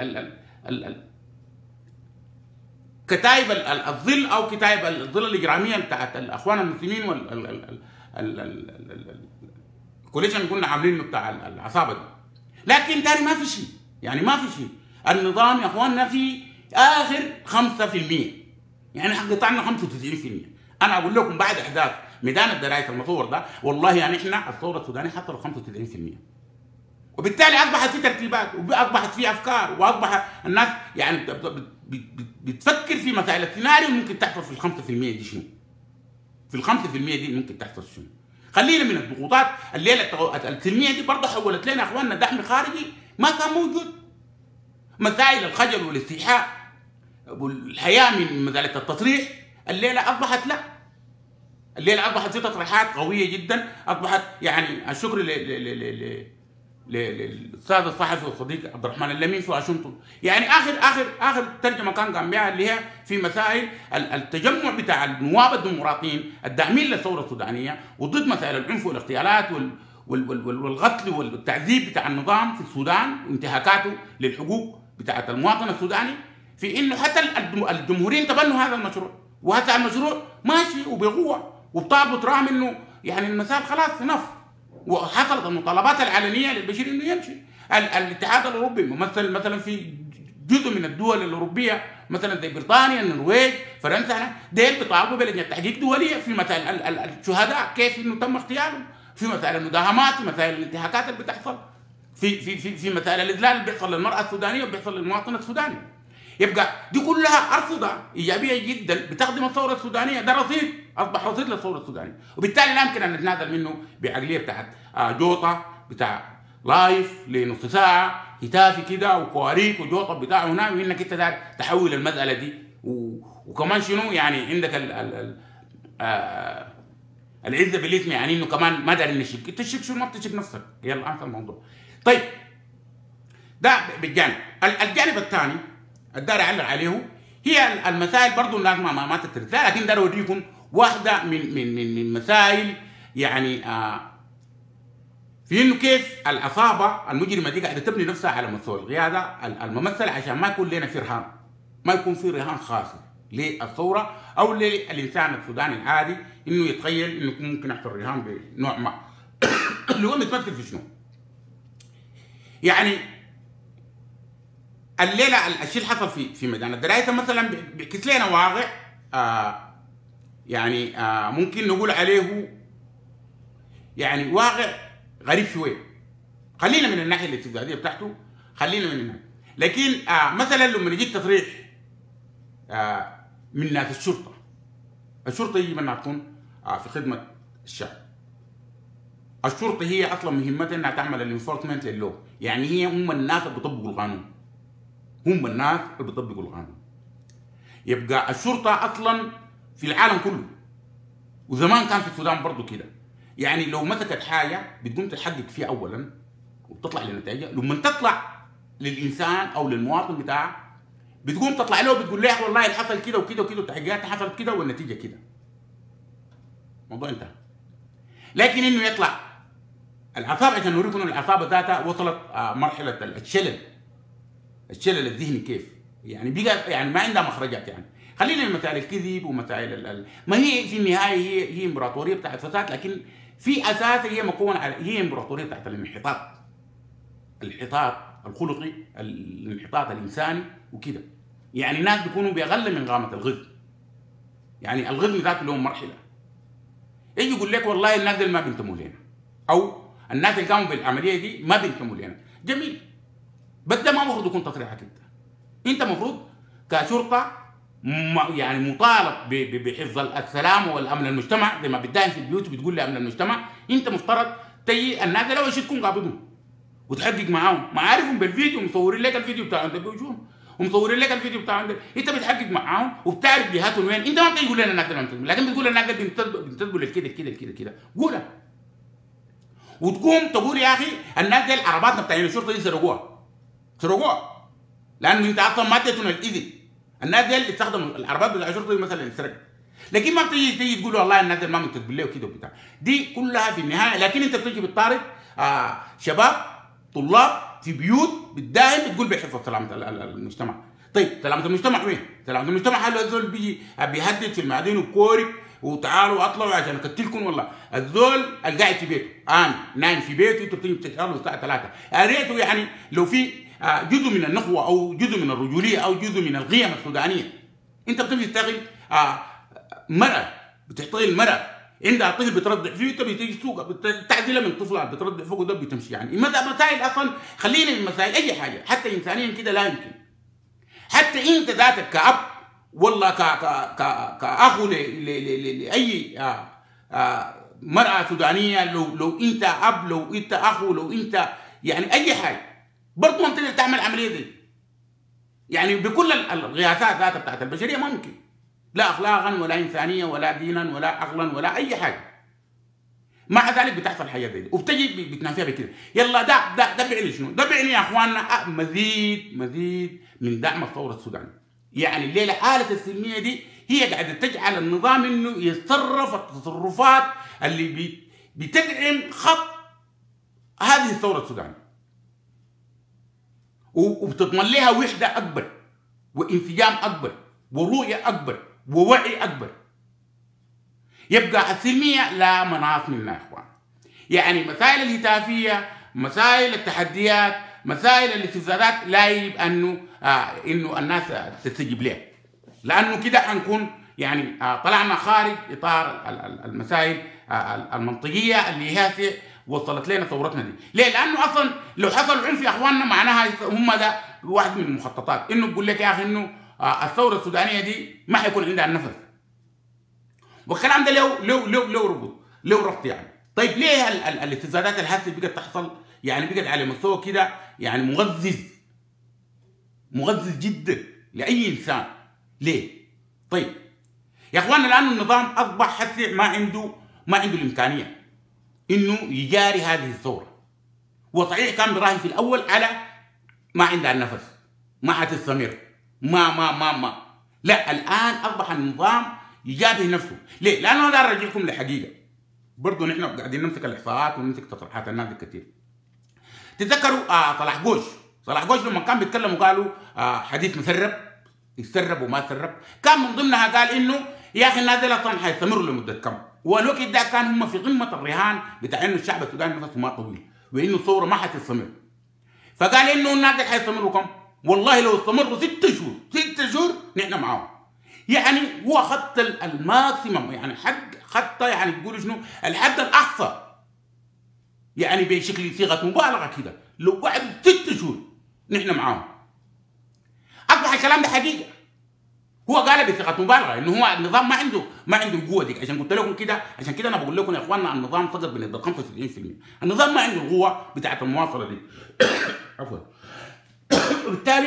كتائب الظل او كتائب الظل الاجراميه بتاعت الاخوان المسلمين الكوليشن قلنا عاملينه بتاع العصابه دي. لكن تاني ما في شيء، يعني ما في شيء. النظام يا اخواننا في اخر 5%، يعني قطعنا 95%. انا اقول لكم بعد احداث ميدان الدرايس المثور ده والله يعني احنا الثوره السودانيه حصلوا 95%. وبالتالي اصبحت في ترتيبات واصبحت في افكار واصبح الناس يعني بتفكر في مسائل السيناريو ممكن تحصل في ال 5% دي شنو؟ في ال 5% دي ممكن تحصل شنو؟ خلينا من الضغوطات. الليله السلميه دي برضه حولت لنا اخواننا دعم خارجي ما كان موجود. مسائل الخجل والاستيحاء والحياه من مساله التصريح الليله اصبحت لا. الليله اصبحت في تصريحات قويه جدا، اصبحت يعني الشكر للاستاذ الصحفي والصديق عبد الرحمن اللمين في واشنطن. يعني اخر ترجمه كان قام بها اللي هي في مسائل التجمع بتاع النواب الديمقراطيين الداعمين للثوره السودانيه وضد مسائل العنف والاغتيالات والقتل والتعذيب بتاع النظام في السودان وانتهاكاته للحقوق بتاعت المواطن السوداني، في انه حتى الجمهوريين تبنوا هذا المشروع. وهذا المشروع ماشي وبقوه وبطابط رغم انه يعني المسائل خلاص نف. وحصلت المطالبات العلنيه للبشير انه يمشي. الاتحاد الاوروبي ممثل مثلا في جزء من الدول الاوروبيه مثلا زي بريطانيا، النرويج، فرنسا، ديل بيطالبوا بلجنه تحقيق دوليه في مسائل الشهداء كيف انه تم اغتيالهم، في مسائل المداهمات، في مسائل الانتهاكات اللي بتحصل، في مسائل الاذلال اللي بيحصل للمراه السودانيه وبيحصل للمواطن السوداني. يبقى دي كلها ارصده ايجابيه جدا بتخدم الثوره السودانيه. ده رصيد، اصبح رصيد للثوره السودانيه. وبالتالي لا يمكن ان نتنازل منه بعقليه بتاعت جوطه بتاع لايف لنص ساعه هتافي كده وكواريك وجوطه بتاعه هنا وانك انت داير تحول المساله دي. وكمان شنو يعني عندك العزه بالاسم، يعني انه كمان ما دارين نشك. انت تشك شو؟ ما بتشك نفسك. يلا انسى الموضوع. طيب ده بالجانب. الجانب الثاني الدار اعلق عليه هي المسائل برضه الناس ما تتركها، لكن دار اوريكم واحده من مسائل يعني في انه كيف العصابه المجرمه دي قاعده تبني نفسها على مستوى القياده الممثله عشان ما يكون لنا في رهان، ما يكون في رهان خاص للثوره او للانسان السوداني العادي انه يتخيل انه ممكن يحصل رهان بنوع ما. اللي هو متمثل في شنو؟ يعني الليله الشيء اللي حصل في ميدان الدرايس مثلا بيعكس لنا واقع يعني ممكن نقول عليه يعني واقع غريب شويه. خلينا من الناحيه الاستفزازيه بتاعته، خلينا من الناحيه. لكن مثلا لما يجيك تصريح من ناس الشرطه يجب انها تكون في خدمه الشعب. الشرطه هي اصلا مهمتها انها تعمل الانفورسمنت للو، يعني هم الناس اللي بيطبقوا القانون، هم الناس اللي بيطبقوا القانون. يبقى الشرطه اصلا في العالم كله، وزمان كان في السودان برضه كده، يعني لو مسكت حاجه بتقوم تحقق فيها اولا وبتطلع لنتائجها. لما تطلع للانسان او للمواطن بتاعها بتقوم تطلع له وبتقول له والله اللي حصل كده وكده وكده والتحقيقات حصلت كده والنتيجه كده. الموضوع انتهى. لكن انه يطلع العصابه عشان نوريكم العصابه ذاتها وصلت مرحله الشلل الذهني كيف، يعني بقى يعني ما عندها مخرجات. يعني خلينا من مسائل الكذب ومسائل ما هي في النهايه هي امبراطوريه بتاعت فساد، لكن في اساس هي مكونه على هي امبراطوريه بتاعت الانحطاط. الانحطاط الخلقي، الانحطاط الانساني وكده. يعني الناس بيكونوا باقل من غامه الغزل، يعني الغزل ذاته لهم مرحله. يجي يقول لك والله الناس دي ما بينتموا لنا، او الناس اللي قاموا بالعمليه دي ما بينتموا لنا. جميل، بس ده ما المفروض يكون تصريحك انت المفروض كشرطه يعني مطالب بحفظ السلام والامن المجتمع، زي ما بتدعم في البيوت وبتقول لي امن المجتمع. انت مفترض تجي الناس لو ايش تكون قابضهم وتحقق معاهم، ما عارفهم بالفيديو، مصورين لك الفيديو بتاعهم ده بوجوههم، ومصورين لك الفيديو بتاعهم ده، انت بتحقق معاهم وبتعرف جهاتهم وين. انت ما بتيجي تقول لنا الناس دي ما بتنتبه، لكن بتقول الناس دي بتنتبه لكده كده كده كده، قولها. وتقوم تقول يا اخي الناس دي العربات بتاعين الشرطه دي سرقوها لانه انت اصلا ما اديتهم الاذن. الناس دي اللي استخدموا العربات بتاع الشرطه دي مثلا انسرقت، لكن ما بتيجي تقول والله الناس دي ما منتبه له وكده وبتاع. دي كلها في النهايه، لكن انت بتيجي بتطارد شباب طلاب في بيوت بتداهم بتقول بيحفظ سلامه المجتمع. طيب سلامه المجتمع وين؟ سلامه المجتمع هل الزول بيجي بيهدد في الميادين وكورك وتعالوا اطلعوا عشان اقتلكم؟ والله الزول القاعد في بيته نايم في بيته، انتوا بتيجي بتشتغلوا الساعه 3. يا ريته يعني لو في جزء من النخوه او جزء من الرجوليه او جزء من القيم السودانيه. انت بتمشي تشتغل مرأة، بتشتغل مرأة عندها طفل بترضع فيه، انت بتيجي تسوق تعديلها من طفلها بترضع فوق ده بتمشي. يعني مسائل اصلا خلينا من مسائل اي حاجه حتى انسانيا كده لا يمكن. حتى انت ذاتك كأب والله كأخو لاي مرأة سودانيه، لو انت اب، لو انت اخو، لو انت يعني اي حاجه برضه ما بتقدر تعمل عمليه دي. يعني بكل القياسات ذاتها بتاعت البشريه ما ممكن، لا اخلاقا ولا انسانيه ولا دينا ولا عقلا ولا اي حاجه. مع ذلك بتحصل حاجه زي دي وبتجي بتنافيها بكده. يلا ده بيعني شنو؟ ده بيعني يا اخواننا مزيد من دعم الثوره السودانيه. يعني الليله آلة السلميه دي هي قاعده تجعل النظام انه يتصرف التصرفات اللي بتدعم خط هذه الثوره السودانيه، وبتضمن لها وحده اكبر وانسجام اكبر ورؤيه اكبر ووعي اكبر. يبقى السلميه لا مناص منها يا اخوان. يعني مسائل الهتافيه، مسائل التحديات، مسائل الاستفزازات لا يجب انه الناس تستجيب لها، لانه كده حنكون يعني طلعنا خارج اطار المسائل المنطقيه اللي هي وصلت لنا ثورتنا دي. ليه؟ لانه اصلا لو حصل عنف يا اخواننا معناها هم ده واحد من المخططات، انه بقول لك يا اخي انه الثوره السودانيه دي ما حيكون عندها النفس. والكلام ده له ربط يعني. طيب ليه الاستفزازات الهاسه بقت تحصل؟ يعني بقت على مستوى كده يعني مغزز جدا لاي انسان. ليه؟ طيب يا اخواننا لانه النظام اصبح هسه ما عنده الامكانيه انه يجاري هذه الثوره. وصحيح كان براهن في الاول على ما عندها النفس، ما حتستمر، ما لا، الان اصبح النظام يجابه نفسه. ليه؟ لانه هذا ارجعكم لحقيقه. برضه نحن قاعدين نمسك الاحصاءات ونمسك تصريحات الناس كثير. تتذكروا صلاح جوش لما كان بيتكلموا قالوا حديث مسرب، يسرب وما سرب، كان من ضمنها قال انه يا اخي الناس دي اصلا حيستمروا لمده كم؟ والوقت ده كان هم في قمه الرهان بتاع انه الشعب السوداني نفسه ما طويل وانه الثوره ما حتستمر. فقال انه الناس دي حيستمروا كم؟ والله لو استمروا 6 شهور نحن معاهم. يعني هو خط الماكسيمم، يعني خط يعني بيقولوا شنو؟ الحد الاقصى. يعني بشكل صيغه مبالغه كده، لو قعدوا 6 شهور نحن معاهم. اصبح الكلام ده حقيقه. هو قال بصيغه مبالغه انه هو النظام ما عنده القوه دي. عشان قلت لكم كده، عشان كده انا بقول لكم يا اخواننا النظام سقط بنسبه 95%. النظام ما عنده القوه بتاعت المواصله دي. عفوا. وبالتالي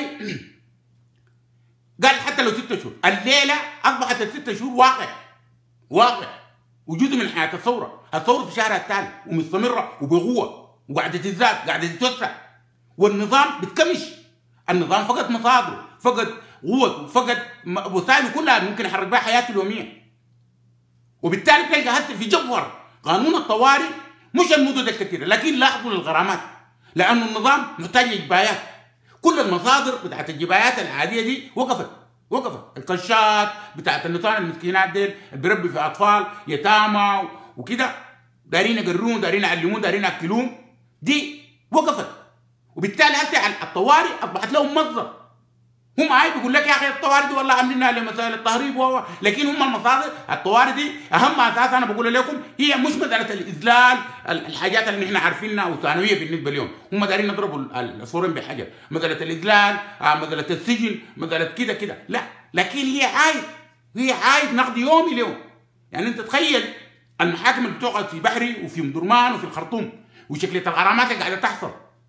قال حتى لو 6 شهور، الليله اصبحت ال6 شهور واقع وجزء من حياه الثوره في شهرها الثالث ومستمره وبقوه وقاعده تزداد، قاعده تتوسع، والنظام بتكمش. النظام فقد مصادره، فقد قوته، فقد وسائله كلها ممكن يحرك بها حياته اليوميه. وبالتالي تلقى هسه في جوهر قانون الطوارئ مش المدد الكثيره، لكن لاحظوا الغرامات، لانه النظام محتاج لجبايات. كل المصادر بتاعت الجبايات العاديه دي وقفت. الكشات بتاعت النسوان المسكينات ديل اللي بيربي في اطفال يتامى وكده، دارين يقرون، دارين يعلمون، دارين ياكلون، دي وقفت. وبالتالي هسه الطوارئ اصبحت لهم مصدر. هم هاي بيقول لك يا اخي الطوارئ دي والله عاملينها لمسائل التهريب لكن هم المصادر الطوارئ دي اهم اساس انا بقول لكم هي مش مساله الاذلال الحاجات اللي احنا عارفينها وثانويه بالنسبه لهم، هم دايرين يضربوا الفورن بحجر، مساله الاذلال، مساله السجن، مساله كده كده، لا، لكن هي عايد نقد يومي لهم. يعني انت تخيل المحاكم اللي بتقعد في بحري وفي مدرمان وفي الخرطوم وشكلة الغرامات اللي قاعده تحصل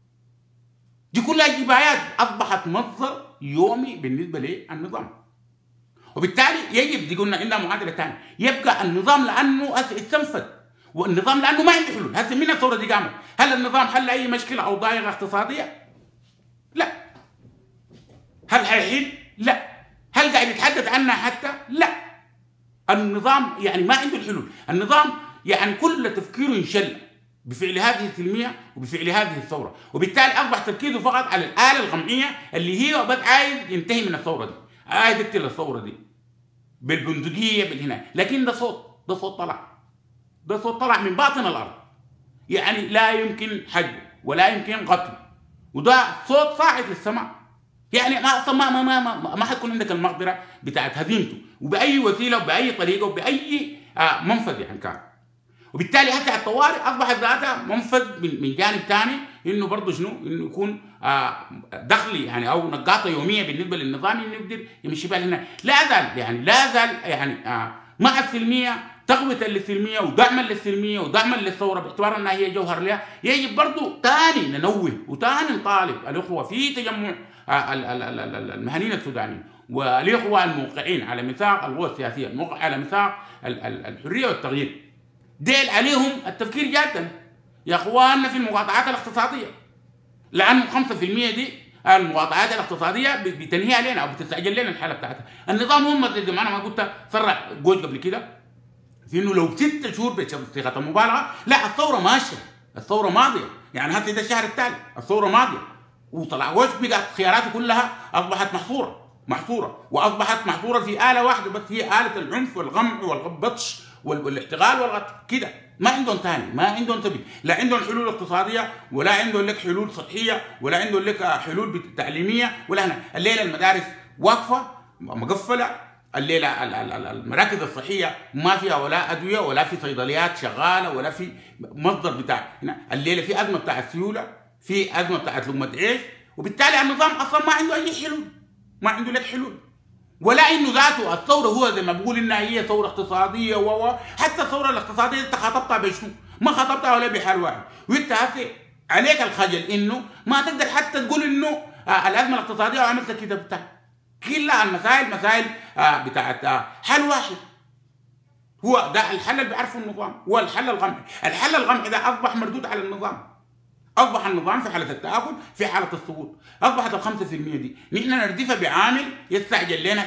دي كلها جبايات اصبحت مصدر يومي بالنسبه للنظام. وبالتالي يجب دي قلنا عندنا معادله ثانيه، يبقى النظام لانه استنفذ، والنظام لانه ما عنده حلول. هسه من الثوره دي قامت، هل النظام حل اي مشكله او ضائقه اقتصاديه؟ لا. هل حيحل؟ لا. هل قاعد يتحدث عنها حتى؟ لا. النظام يعني ما عنده الحلول، النظام يعني كل تفكيره ينشل بفعل هذه السلميه وبفعل هذه الثوره، وبالتالي اصبح تركيزه فقط على الاله القمعيه اللي هي بس عايز ينتهي من الثوره دي، عايز يقتل الثوره دي بالبندقيه بالهنا، لكن ده صوت طلع من باطن الارض، يعني لا يمكن حجبه ولا يمكن قتله، وده صوت صاعد للسماء. يعني ما حتكون عندك المقدره بتاعت هزيمته وباي وسيله وباي طريقه وباي منفذ يعني كان. وبالتالي هسه الطوارئ اصبحت ذاتها منفذ من جانب ثاني، انه برضه شنو؟ انه يكون دخلي يعني او نقاطه يوميه بالنسبه للنظام انه يقدر يمشي بها هنا. لا زال يعني مع السلميه تقويه للسلميه ودعما للسلميه ودعما للثوره باعتبار انها هي جوهر لها. يجب برضه ثاني ننوه وثاني نطالب الاخوه في تجمع المهنيين السودانيين والاخوه الموقعين على ميثاق القوى السياسيه، الموقع على ميثاق الحريه والتغيير، ديل عليهم التفكير جادا يا اخواننا في المقاطعات الاقتصاديه، لانه 5% دي المقاطعات الاقتصاديه بتنهي علينا او بتستعجل لنا الحاله بتاعتها. النظام هم زي ما انا ما قلت صرح جوج قبل كده في انه لو 6 شهور بصيغه المبالغه، لا الثوره ماشيه، الثوره ماضيه، يعني هذا ده الشهر الثالث الثوره ماضيه، وطلع جوج بقت خياراته كلها اصبحت محصوره واصبحت محصوره في اله واحده بس، هي اله العنف والغمع والبطش والاحتغال والقتل كده. ما عندهم ثاني، ما عندهم سبيل، لا عندهم حلول اقتصاديه ولا عندهم لك حلول صحيه ولا عندهم لك حلول تعليميه ولا هنا. الليله المدارس واقفه مقفله، الليله المراكز الصحيه ما فيها ولا ادويه ولا في صيدليات شغاله ولا في مصدر بتاع هنا. الليله في ازمه بتاع السيوله، في ازمه بتاعت لقمه عيش، وبالتالي النظام اصلا ما عنده اي حلول، ما عنده لك حلول، ولا انه ذاته الثوره هو زي ما بقول انها هي ثوره اقتصاديه حتى الثوره الاقتصاديه انت خاطبتها بشنو؟ ما خاطبتها ولا بحال واحد، وانت هسه عليك الخجل انه ما تقدر حتى تقول انه الازمه الاقتصاديه وعملت كده بتاع كلها المسائل مسائل بتاعت حل واحد، هو ده الحل اللي بيعرفه النظام، هو الحل القمعي. الحل القمعي ده اصبح مردود على النظام، اصبح النظام في حاله التاكل، في حاله السقوط، اصبحت ال 5% دي نحن نردفها بعامل يستعجل لنا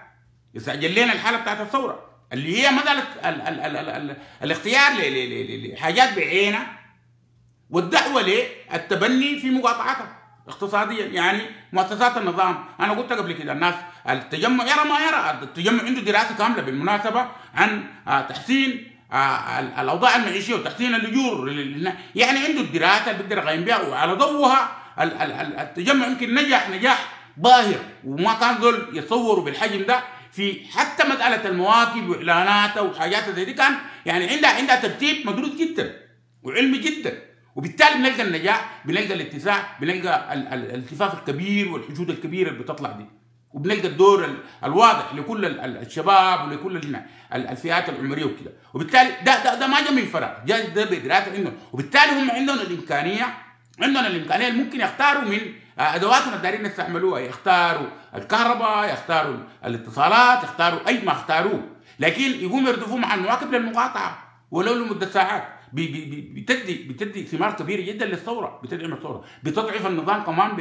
الحاله بتاعت الثوره اللي هي مساله الاختيار لحاجات بعينها والدعوه للتبني في مقاطعتها اقتصاديا. يعني مؤسسات النظام انا قلت قبل كده الناس التجمع يرى ما يرى، التجمع عنده دراسه كامله بالمناسبه عن تحسين الاوضاع المعيشيه وتحسين الاجور، يعني عنده الدراسه اللي بيقدر يقيم بها، وعلى ضوءها التجمع يمكن نجاح باهر، وما كان ذول يتصوروا بالحجم ده في حتى مساله المواكب واعلاناتها وحاجات زي دي، كان يعني عندها ترتيب مدروس جدا وعلمي جدا، وبالتالي بنلقى النجاح، بنلقى الاتساع، بنلقى الالتفاف الكبير والحشود الكبيره اللي بتطلع دي، وبنلقى الدور الواضح لكل الشباب ولكل الفئات العمريه وكده. وبالتالي ده ما جاء من فراغ، جاء ده بدراسه انه، وبالتالي هم عندهم الامكانيه اللي ممكن يختاروا من ادواتهم اللي دايرين يستعملوها، يختاروا الكهرباء، يختاروا الاتصالات، يختاروا اي ما اختاروه، لكن يقوموا يردفوا مع المواكب للمقاطعه ولو لمده ساعات. بتدي ثمار كبيره جدا للثوره، بتدعم الثوره، بتضعف النظام كمان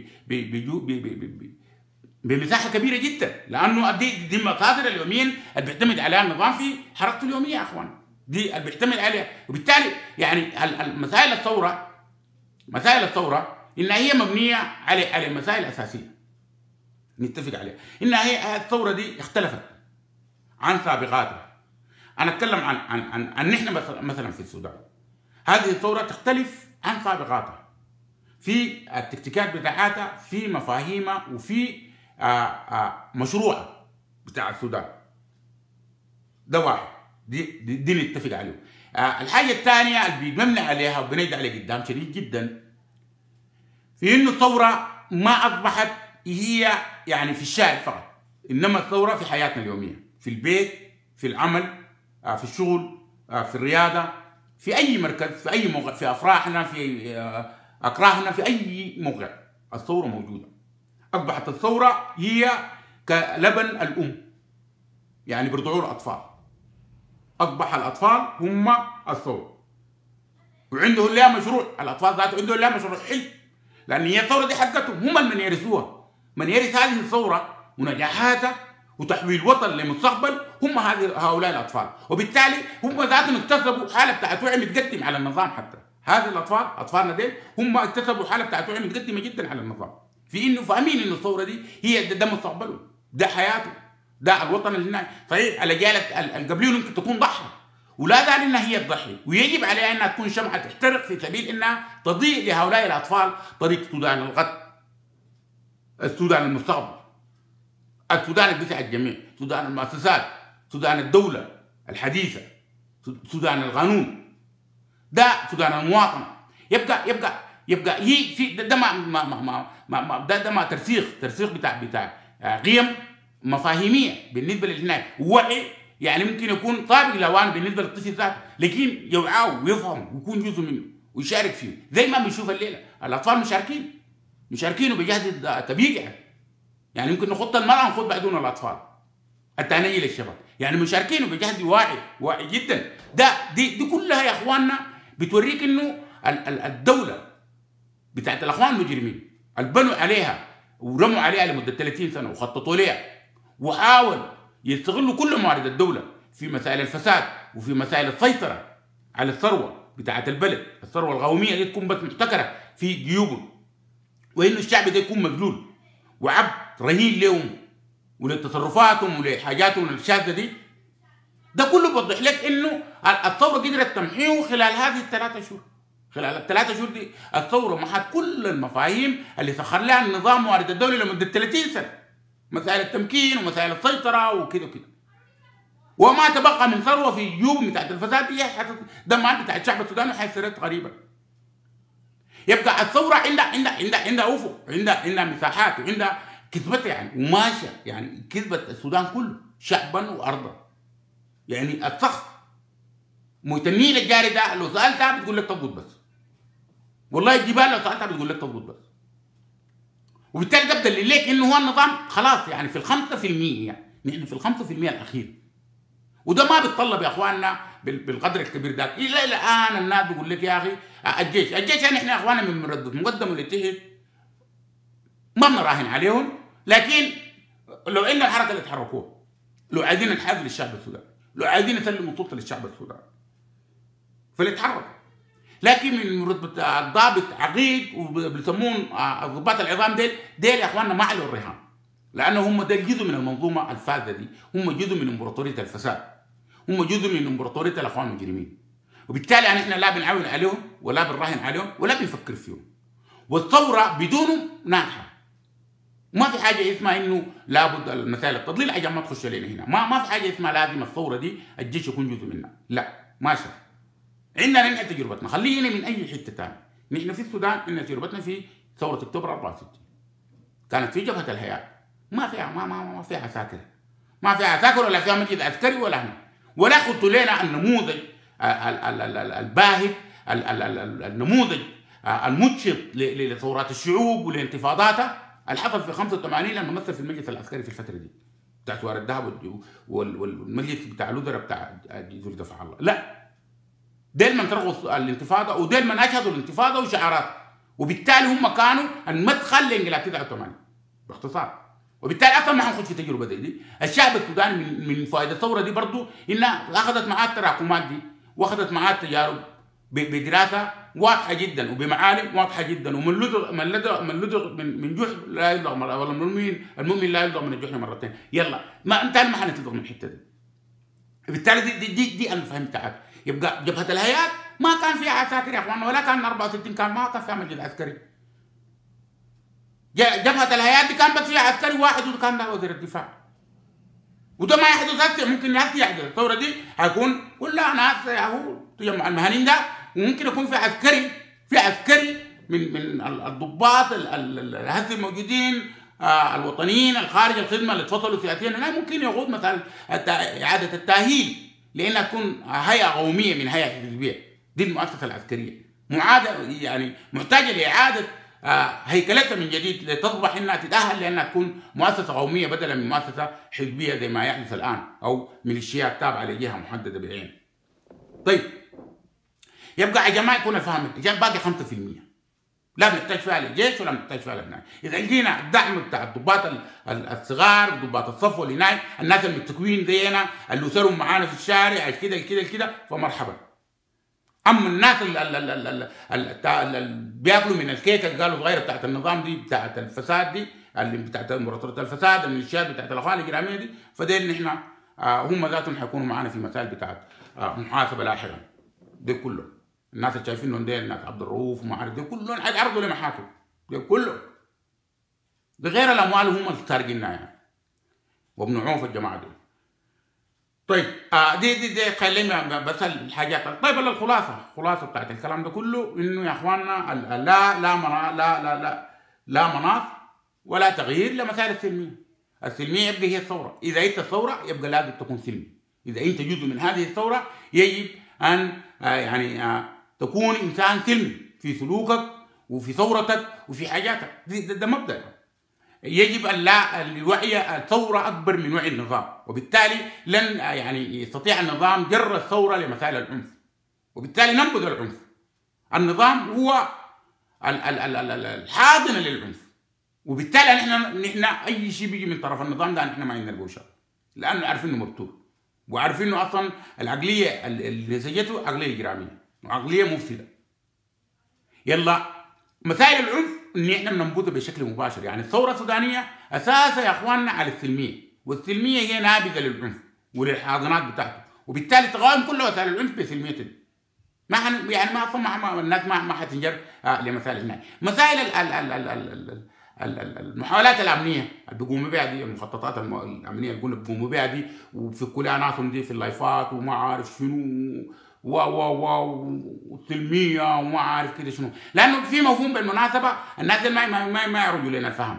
بمساحه كبيره جدا، لانه دي المصادر اليوميه اللي بيعتمد عليها النظام في حركته اليوميه يا اخوان، دي اللي بيعتمد عليها. وبالتالي يعني مسائل الثوره انها هي مبنيه على مسائل اساسيه نتفق عليها، انها هي الثوره دي اختلفت عن سابقاتها. انا اتكلم عن نحن مثلا في السودان، هذه الثوره تختلف عن سابقاتها في التكتيكات بتاعتها، في مفاهيمها، وفي مشروعها بتاع السودان. ده واحد، دي نتفق عليه. الحاجة الثانية اللي بنمنع عليها وبنجد عليها قدام شديد جدا، في انه الثورة ما اصبحت هي يعني في الشارع فقط، انما الثورة في حياتنا اليومية، في البيت، في العمل، في الشغل، في الرياضة، في اي مركز، في اي موقع، في افراحنا، في اكراهنا، في اي موقع الثورة موجودة. اصبحت الثورة هي كلبن الام، يعني بيرضعوا الاطفال. اصبح الاطفال هم الثورة، وعندهم لها مشروع، الاطفال ذاته عندهم لها مشروع حلو، لان هي الثورة دي حقتهم، هم من يرثوها. من يرث هذه الثورة ونجاحاتها وتحويل الوطن لمستقبل هم هؤلاء الاطفال، وبالتالي هم ذاتهم اكتسبوا حاله بتاعت وعي متقدم على النظام. حتى هذه الاطفال، اطفالنا ديل، هم اكتسبوا حاله بتاعت وعي متقدمه جدا على النظام، في انه فاهمين انه الثوره دي هي ده مستقبلهم، ده حياتهم، ده الوطن اللي هناك. صحيح الاجيال اللي قبلهم ممكن تكون ضحى، ولا زال انها هي تضحي، ويجب عليها انها تكون شمعه تحترق في سبيل انها تضيء لهؤلاء الاطفال طريق السودان الغد، السودان المستقبل، السودان اللي بيسعد الجميع، سودان المؤسسات، سودان الدولة الحديثة، سودان القانون، ده سودان المواطنة. يبقى هي في ده ما ترسيخ بتاع قيم مفاهيمية بالنسبة للهناك، ووعي يعني ممكن يكون طابق الاوان بالنسبة للطفل ذاته، لكن يوعاه ويفهم ويكون جزء منه ويشارك فيه، زي ما بنشوف الليلة الاطفال مشاركين وبجهد كبير. يعني ممكن نخط المرأة ونخط بعدون الأطفال التانية للشباب، يعني مشاركين وبجهد واعي جدا. دي كلها يا اخواننا بتوريك انه الدولة بتاعت الاخوان المجرمين اللي بنوا عليها ورموا عليها لمدة 30 سنة وخططوا لها وحاول يستغلوا كل موارد الدولة في مسائل الفساد وفي مسائل السيطرة على الثروة بتاعت البلد، الثروة القومية دي تكون بس محتكرة في جيوبهم، وانه الشعب ده يكون مذلول وعبد رهين لهم ولتصرفاتهم ولحاجاتهم الشاذة دي. ده كله بيوضح لك انه الثوره قدرت تمحيه خلال هذه ال3 شهور. خلال ال3 شهور دي الثوره محت كل المفاهيم اللي سخر لها النظام موارد الدوله لمده 30 سنه، مسائل التمكين ومسائل السيطره وكده وكده، وما تبقى من ثروه في جيوب بتاعت الفساد دي ده ما بتاع الشعب السوداني حيصير غريبا. يبقى الثوره عندها افق، عندها مساحات، وعندها كسبتها يعني وماشيه، يعني كسبت السودان كله شعبا وارضا. يعني الصخر مويه النيل الجاري ده لو سالتها بتقول لك تضبط بس، والله الجبال لو سالتها بتقول لك تضبط بس. وبالتالي ده بدل ليك انه هو النظام خلاص يعني في ال5%، يعني نحن في ال5% الاخير، وده ما بيتطلب يا اخواننا بالقدر الكبير ده. الى الان الناس بيقول لك يا اخي الجيش يعني احنا يا اخواننا من مردد مقدم والاتهاد ما بنراهن عليهم، لكن لو ان الحركه اللي تحركوها، لو عايزين نحافظ للشعب السوداني، لو عايزين نسلم السلطه للشعب السوداني فليتحرك. لكن من رتبه الضابط عقيد وبيسمون الضباط العظام ديل يا اخواننا ما علوا الرهان، لانه هم ديل جزء من المنظومه الفاسده دي، هم جزء من امبراطوريه الفساد، هم جزء من امبراطوريه الاخوان المجرمين. وبالتالي يعني احنا لا بنعاون عليهم ولا بنراهن عليهم ولا بنفكر فيهم. والثوره بدونهم ناجحه. ما في حاجه اسمها انه لابد المسائل التضليل عشان ما تخش علينا هنا، ما في حاجه اسمها لازم الثوره دي الجيش يكون جزء منها، لا ماشي. عندنا نحن تجربتنا، خلينا من اي حته ثانيه. نحن في السودان عندنا تجربتنا في ثوره اكتوبر 64، كانت في جبهه الحياه، ما فيها عساكر، ما فيها عساكر ولا فيها مجلس عسكري ولا هنا، ولا خدتوا لنا النموذج الباهت، النموذج المتشط لثورات الشعوب ولانتفاضاتها اللي حصل في 85 لما مثل في المجلس العسكري في الفتره دي بتاع سوار الذهب والمجلس بتاع الوزراء بتاع جزر دفع الله. لا، ديل من ترغوا الانتفاضه وديل من اشهدوا الانتفاضه وشعارات، وبالتالي هم كانوا المدخل لانقلاب 89 باختصار. وبالتالي اصلا ما حنخش في تجربه دي. الشعب السوداني من فائده الثوره دي برضه انها اخذت معاه التراكمات دي، واخذت معاه التجارب بدراسه واضحه جدا وبمعالم واضحه جدا، ومن لدغ من جحر لا يلدغ مره، ولا المؤمن لا يلدغ من الجحر مرتين. يلا ما انت ما حنتلدغ من الحته دي. بالتالي دي انا فهمتها. يبقى جبهه الهيئات ما كان فيها عساكر يا اخوان، ولا كان 64 ما كان فيها مجلس عسكري، جبهة الهيئات دي كان بس فيها عسكري واحد وكان ده وزير الدفاع. وده ما يحدث هسه، ممكن هسه يحدث. الثورة دي هيكون كلها ناس ياهو تجمع المهنيين ده، وممكن يكون في عسكري من الضباط هسه الموجودين الوطنيين الخارج الخدمة اللي اتفصلوا سياسيا، لا ممكن يغوض مثلا إعادة التأهيل لأنها تكون هيئة قومية من هيئة حزبية. دي المؤسسة العسكرية يعني محتاجة لإعادة هيكلتها من جديد لتصبح انها تتاهل لانها تكون مؤسسه قوميه بدلا من مؤسسه حزبيه زي ما يحدث الان او ميليشيات تابعه لجهه محدده بعين. طيب يبقى يا جماعه يكون الفهم باقي 5% لا بنحتاج فيها للجيش ولا بنحتاج فيها للهنايه. اذا لقينا الدعم بتاع الضباط الصغار ضباط الصف والهنايه الناس المتكوين زينا اللي اسرهم معانا في الشارع كده فمرحبا. اما الناس اللي بياكلوا من الكيكه اللي قالوا صغيره بتاعت النظام دي بتاعت الفساد دي اللي بتاعت امبراطوريه الفساد الميليشيات بتاعت الاخوان الاجراميه دي، فديل نحن هم ذاتهم حيكونوا معانا في مسائل بتاعت محاسبه لاحقا. دي كله الناس اللي شايفينهم ديل الناس عبد الرؤوف وما عارف دي كلهم عرضوا لمحاكم دي كله بغير الاموال هم اللي سارقينها يعني وابن عوف الجماعه دي. طيب دي خلينا بس الحاجات. طيب الخلاصه بتاعت الكلام ده كله انه يا اخواننا لا مناص ولا تغيير لمسائل السلميه يبقى هي الثوره. اذا انت الثوره يبقى لازم تكون سلمي. اذا انت جزء من هذه الثوره يجب ان تكون انسان سلمي في سلوكك وفي ثورتك وفي حاجاتك. ده مبدا. يجب ان لا الوعي الثوره اكبر من وعي النظام، وبالتالي لن يستطيع النظام جر الثوره لمسائل العنف، وبالتالي ننبذ العنف. النظام هو الحاضنه للعنف، وبالتالي نحن اي شيء بيجي من طرف النظام ده نحن ما عندنا بوشة، لانه عارفين انه مبتور وعارفين انه اصلا العقليه اللي سجته عقليه اجراميه وعقليه مفسده. يلا مسائل العنف ان احنا بننبذها بشكل مباشر. يعني الثوره السودانيه اساسها يا اخواننا على السلميه، والسلميه هي نابذه للعنف وللحاضنات بتاعته، وبالتالي تقاوم كل وسائل العنف بسلميته. ما الناس ما حتنجر لمسائل هناك. مسائل المحاولات الامنيه اللي بيقوموا بها دي، المخططات الامنيه اللي بيقوموا بها دي، وفي كل ناسهم دي في اللايفات وما عارف شنو والسلميه وما عارف كده شنو، لانه في مفهوم بالمناسبه الناس ما يعرضوا لنا الفهم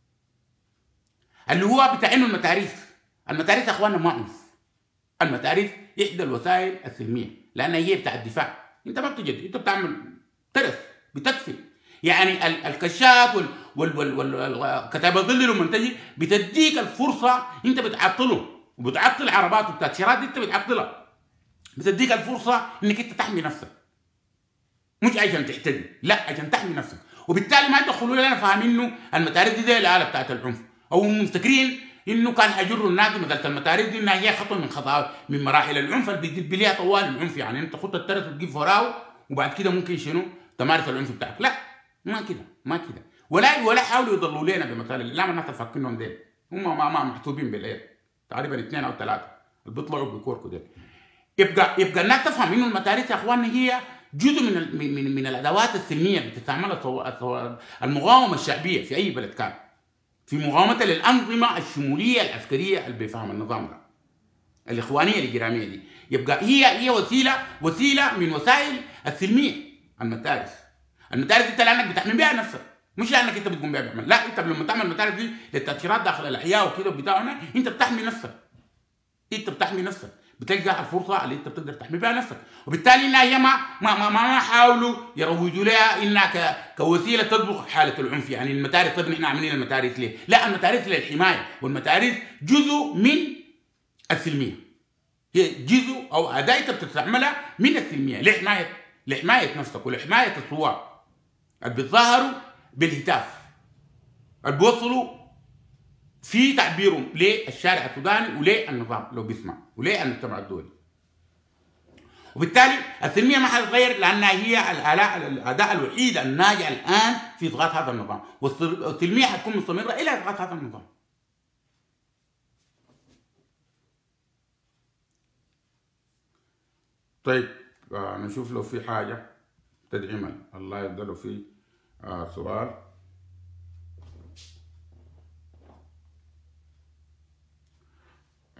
اللي هو بتاع انه المتاريخ يا اخواننا ما عنف. المتاريخ احدى الوسائل السلميه لانها هي بتاع الدفاع. انت ما بتجد، انت بتعمل ترف بتكفي. يعني الكشات والكتاب الظل لما تجي بتديك الفرصه، انت بتعطله وبتعطل عربات والتاشيرات دي انت بتعطلها، بتديك الفرصه انك انت تحمي نفسك، مش عشان تحتدي، لا عشان تحمي نفسك. وبالتالي ما يدخلوا لنا فاهمين انه المتاريخ دي زي الاله بتاعت العنف، او مفتكرين انه كان حيجروا الناس مثلا المتاريخ دي انها هي خطوه من مراحل العنف اللي بيجيب ليها طوال العنف. يعني انت خط الترس وتجيب وراه وبعد كده ممكن شنو تمارس العنف بتاعك. لا ما كده ولا حاولوا يضلوا لنا بمثال لا الناس تفكرهم ديل هم ما محسوبين بالايه تقريبا 2 أو 3 اللي بيطلعوا بكوركو ديل. يبقى الناس تفهم انه المتاريخ يا اخواننا هي جزء من الادوات السلميه اللي بتستعملها المقاومه الشعبيه في اي بلد كان، في مقاومه للانظمه الشموليه العسكريه اللي بيفهم النظام ده الاخوانيه الاجراميه دي. يبقى هي وسيله من وسائل السلميه. المتاريخ انت لانك بتحمي بها نفسك، مش لانك انت بتقوم بها بعمل. لا، انت لما تعمل المتاريخ دي للتأثيرات داخل الاحياء وكده بتاعنا انت بتحمي نفسك، بتلقى الفرصه اللي انت بتقدر تحمي بها نفسك. وبالتالي انها هي ما حاولوا يروجوا لها انها كوسيله تطبخ حاله العنف. يعني المتاريخ، طيب نحن عاملين المتاريخ ليه؟ لا، المتاريخ للحمايه، والمتاريخ جزء من السلميه، هي جزء او اداه انت بتستعملها من السلميه لحمايه نفسك ولحمايه الثوار اللي بيتظاهروا بالهتاف، اللي بيوصلوا في تعبيرهم للشارع السوداني وللنظام لو بيسمع وللمجتمع الدولي. وبالتالي السلميه ما حتتغير لانها هي الاداه الوحيده الناجعه الان في اسقاط هذا النظام، والسلميه حتكون مستمره الى اسقاط هذا النظام. طيب نشوف لو في حاجه تدعيما. الله يبدأ له في سؤال.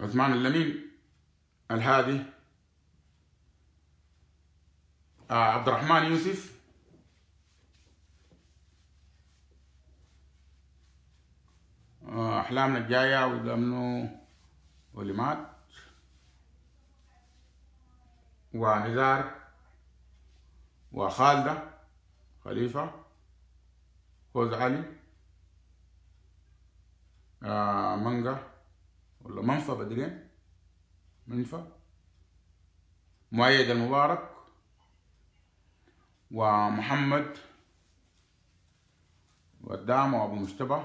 عثمان اللمين الهادي، عبد الرحمن يوسف، أحلامنا الجاية وأمنه واللي مات، ونزار، وخالدة خليفة، فوز علي، منقة ولا منفى بدرين، منفى، مؤيد المبارك، ومحمد ودام، وأبو مشتبه،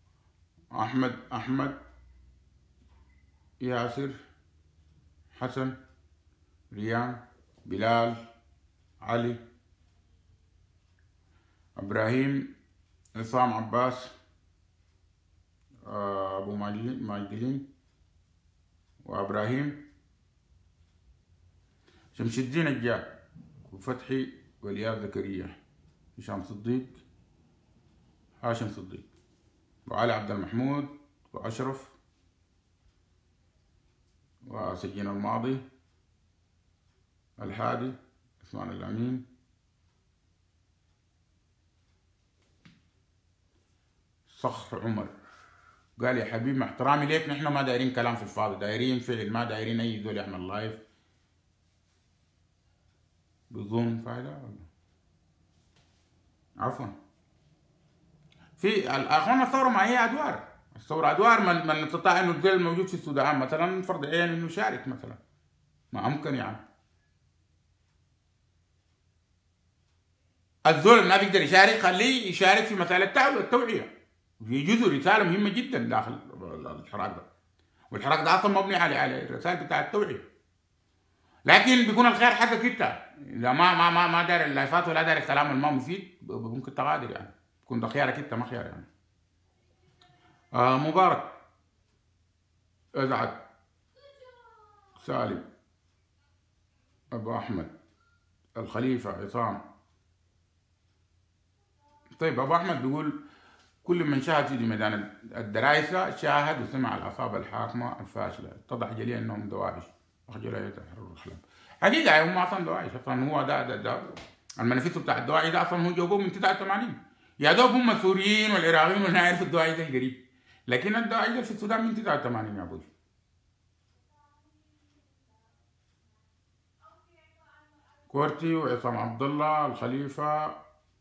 أحمد ياسر، حسن، ريان، بلال، علي، إبراهيم، عصام عباس، أبو ماجدلين، وإبراهيم، شمس الدين الجاد، وفتحي، والياس زكريا، هشام صديق، هاشم صديق، وعلي عبد المحمود، وأشرف، وسجين الماضي، الهادي، عثمان الأمين، صخر عمر. قال يا حبيبي مع احترامي ليك، نحن ما دايرين كلام في الفاضي، دايرين فعل، ما دايرين اي زول يعمل لايف بدون فايده ولا عفوا. في اخوانا الثوره ما هي ادوار، الثوره ادوار. من استطاع انه الزول الموجود في السودان مثلا فرض عين انه يشارك مثلا، ما ممكن يعني الزول ما بيقدر يشارك، خليه يشارك في مسائل التوعيه، في جزء رساله مهمه جدا داخل الحراك ده، والحراك ده اصلا مبني على الرسائل بتاع التوعيه. لكن بيكون الخير حقك انت، اذا ما داير اللايفات ولا داير الكلام الما مفيد ممكن تغادر يعني، يكون ده خيارك انت ما خيار يعني. مبارك، ازعد، سالم، ابو احمد، الخليفه، عصام. طيب ابو احمد بيقول كل من شاهد في ميدان الدرايسة شاهد وسمع العصابة الحاكمة الفاشلة، اتضح جليا انهم دواعش، اخجلوا يتحرروا الاحلام. حقيقة هم اصلا دواعش، اصلا هو ده المانيفيستو بتاع الدواعش ده اصلا هو جابوه من 89. يا دوب هم السوريين والعراقيين واللي يعرفوا الدواعش ده القريب، لكن الدواعش ده في السودان من 89 يا ابوي. كورتي، وعصام عبد الله، الخليفة،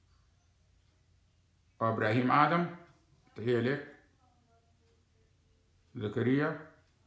وابراهيم ادم، تحية لك، زكريا،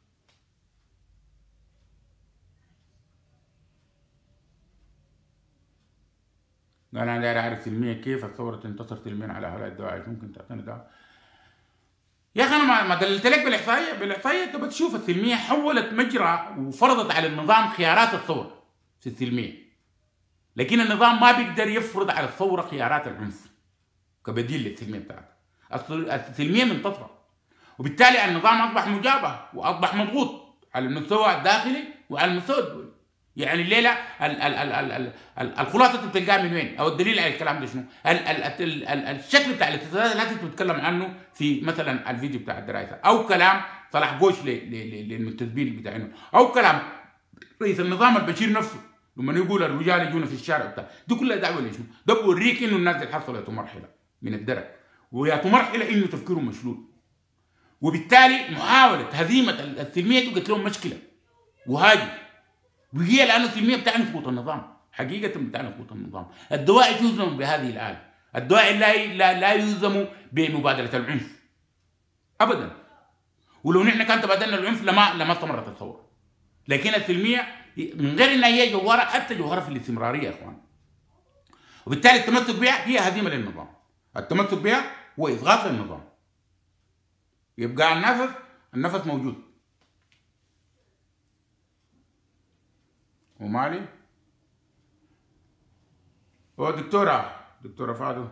قال انا داير اعرف سلميا كيف الثوره تنتصر سلميا على هؤلاء الدواعش، ممكن تعطيني ده؟ يا اخي انا ما دللت لك بالاحصائيه انت بتشوف السلميه حولت مجرى وفرضت على النظام خيارات الثوره في السلميه، لكن النظام ما بيقدر يفرض على الثوره خيارات العنف كبديل للسلميه بتاعته. السلميه منتصره، وبالتالي النظام اصبح مجابه واصبح مضغوط على المستوى الداخلي وعلى المستوى الدولي. يعني الليله الخلاصه بتلقاها من وين؟ او الدليل على الكلام ده شنو؟ الشكل بتاع الاتصالات اللي انت بتتكلم عنه في مثلا الفيديو بتاع الدرايسه، او كلام صلاح قوش للمنتسبين بتاعينه، او كلام رئيس النظام البشير نفسه لما يقول الرجال يجونا في الشارع بتاع دي كلها دعوه لشنو؟ ده بوريك انه الناس دي حصلوا يا مرحله من الدرك، ويا مرحله انه تفكيره مشلول، وبالتالي محاوله هزيمه السلميه دي قلت لهم مشكله وهاجم، وهي الان السلميه بتاعنا في قوه النظام، حقيقه بتاعنا في قوه النظام. الدواعي يلزم بهذه الاله، الدواعي لا يلزم بمبادره العنف ابدا، ولو نحن كان تبادلنا العنف لما استمرت الثوره. لكن السلميه من غير انها هي جوهره، حتى جوهره في الاستمراريه يا اخوان، وبالتالي التمسك بها هي هزيمه للنظام، التمسك بها هو اضغاط للنظام، يبقى النفس موجود. ومالي هو دكتورة فادو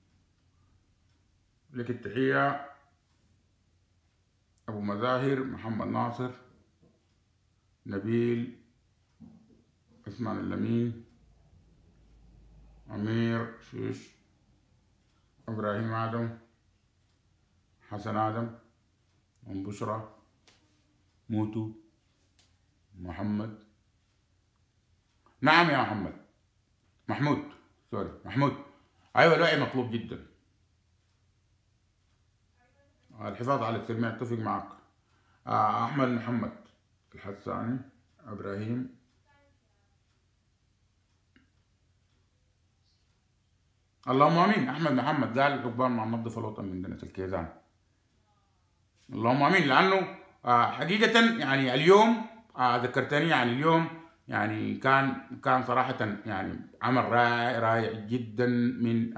لك التحية، أبو مظاهر، محمد ناصر، نبيل، عثمان اللمين، أمير شيش، إبراهيم آدم، حسن آدم، أم بشرى، موتو، محمد. نعم يا محمد. محمود، سوري محمود. ايوه الوعي مطلوب جدا. الحفاظ على السلمية، اتفق معك. احمد محمد الحساني، ابراهيم. اللهم امين. احمد محمد قال عقبال ما ننظف الوطن من دنة الكيزان. اللهم امين. لانه حقيقة يعني اليوم ذكرتني، يعني اليوم يعني كان صراحة يعني عمل رائع جدا من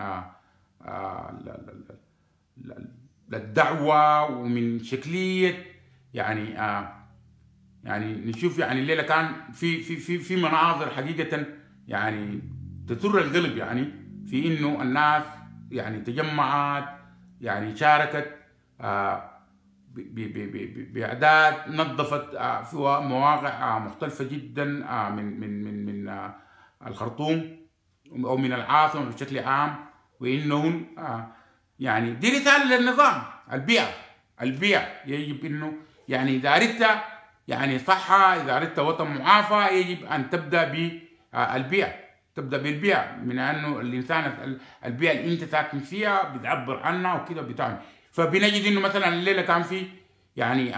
الدعوة ومن شكلية يعني يعني نشوف يعني الليلة كان في مناظر حقيقة يعني تسر القلب، يعني في انه الناس يعني تجمعت، يعني شاركت بأعداد، نظفت في مواقع مختلفة جدا من الخرطوم أو من العاصمة بشكل عام، وإنهم يعني دي رسالة للنظام. البيئة يجب إنه يعني إذا أردت يعني صحة، إذا أردت وطن معافى، يجب أن تبدأ بالبيئة، تبدأ بالبيئة، من أنه الإنسان البيئة اللي أنت ساكن فيها بتعبر عنها وكده بتعمل. فبنجد انه مثلا الليله كان في يعني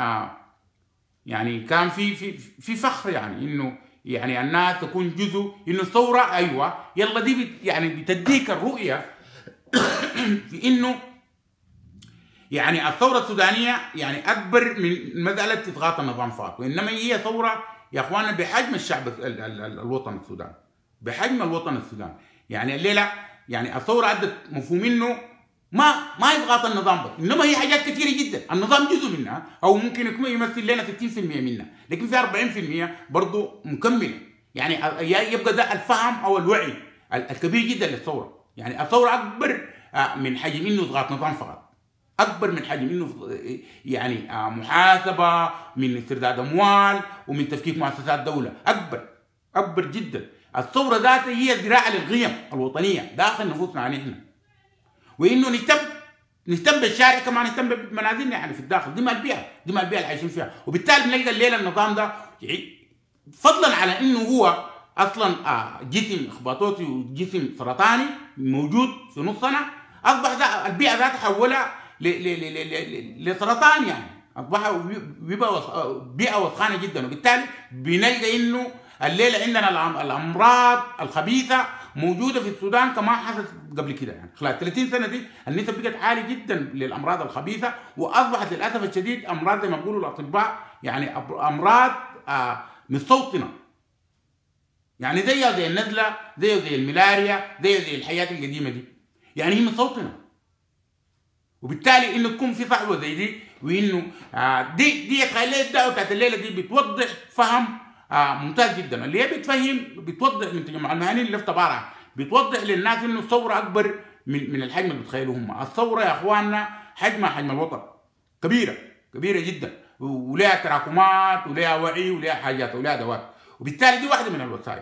يعني كان في فخر، يعني انه يعني الناس تكون جزء، انه الثوره ايوه يلا دي يعني بتديك الرؤيه في انه يعني الثوره السودانيه يعني اكبر من مساله اسقاط النظام فقط، وانما هي ثوره يا اخوانا بحجم الشعب الوطن السوداني، بحجم الوطن السوداني. يعني الليله يعني الثوره ادت مفهوم انه ما اسقاط النظام بس، انما هي حاجات كثيره جدا، النظام جزء منها او ممكن يكون يمثل لنا 60% منها، لكن في 40% برضه مكمله. يعني يبقى ده الفهم او الوعي الكبير جدا للثوره. يعني الثوره اكبر من حجم انه اسقاط نظام فقط، اكبر من حجم انه يعني محاسبه، من استرداد اموال ومن تفكيك مؤسسات دوله، اكبر جدا. الثوره ذاتها هي ذراع للقيم الوطنيه داخل نفوسنا نحن، وانه نهتم بالشارع كما نهتم بمنازلنا يعني في الداخل. دي ما البيئه اللي عايشين فيها، وبالتالي بنلقى الليله النظام ده فضلا على انه هو اصلا جسم اخباطوطي وجسم سرطاني موجود في نصنا، اصبح البيئه ذاتها تحولها لسرطان، يعني اصبح بيئه وسخانه جدا. وبالتالي بنلقى انه الليله عندنا الامراض الخبيثه موجوده في السودان كما حصلت قبل كده. يعني خلال 30 سنه دي النسب بقت عاليه جدا للامراض الخبيثه، واصبحت للاسف الشديد امراض زي ما بيقولوا الاطباء يعني امراض مستوطنه، يعني زيها زي النزله، زيها زي الملاريا، زيها زي الحياه القديمه دي، يعني هي مستوطنه. وبالتالي انه تكون في صحوه زي دي، وانه دي تخيل الدعوه بتاعت الليله دي بتوضح فهم ممتاز جدا. اللي هي بتوضح من تجمع المهنيين اللي في تبارع، بتوضح للناس انه الثوره اكبر من الحجم اللي بتخيلوه هم. الثوره يا اخواننا حجمها حجم الوطن، كبيره جدا، ولها تراكمات ولها وعي ولها حاجات ولها ادوات. وبالتالي دي واحده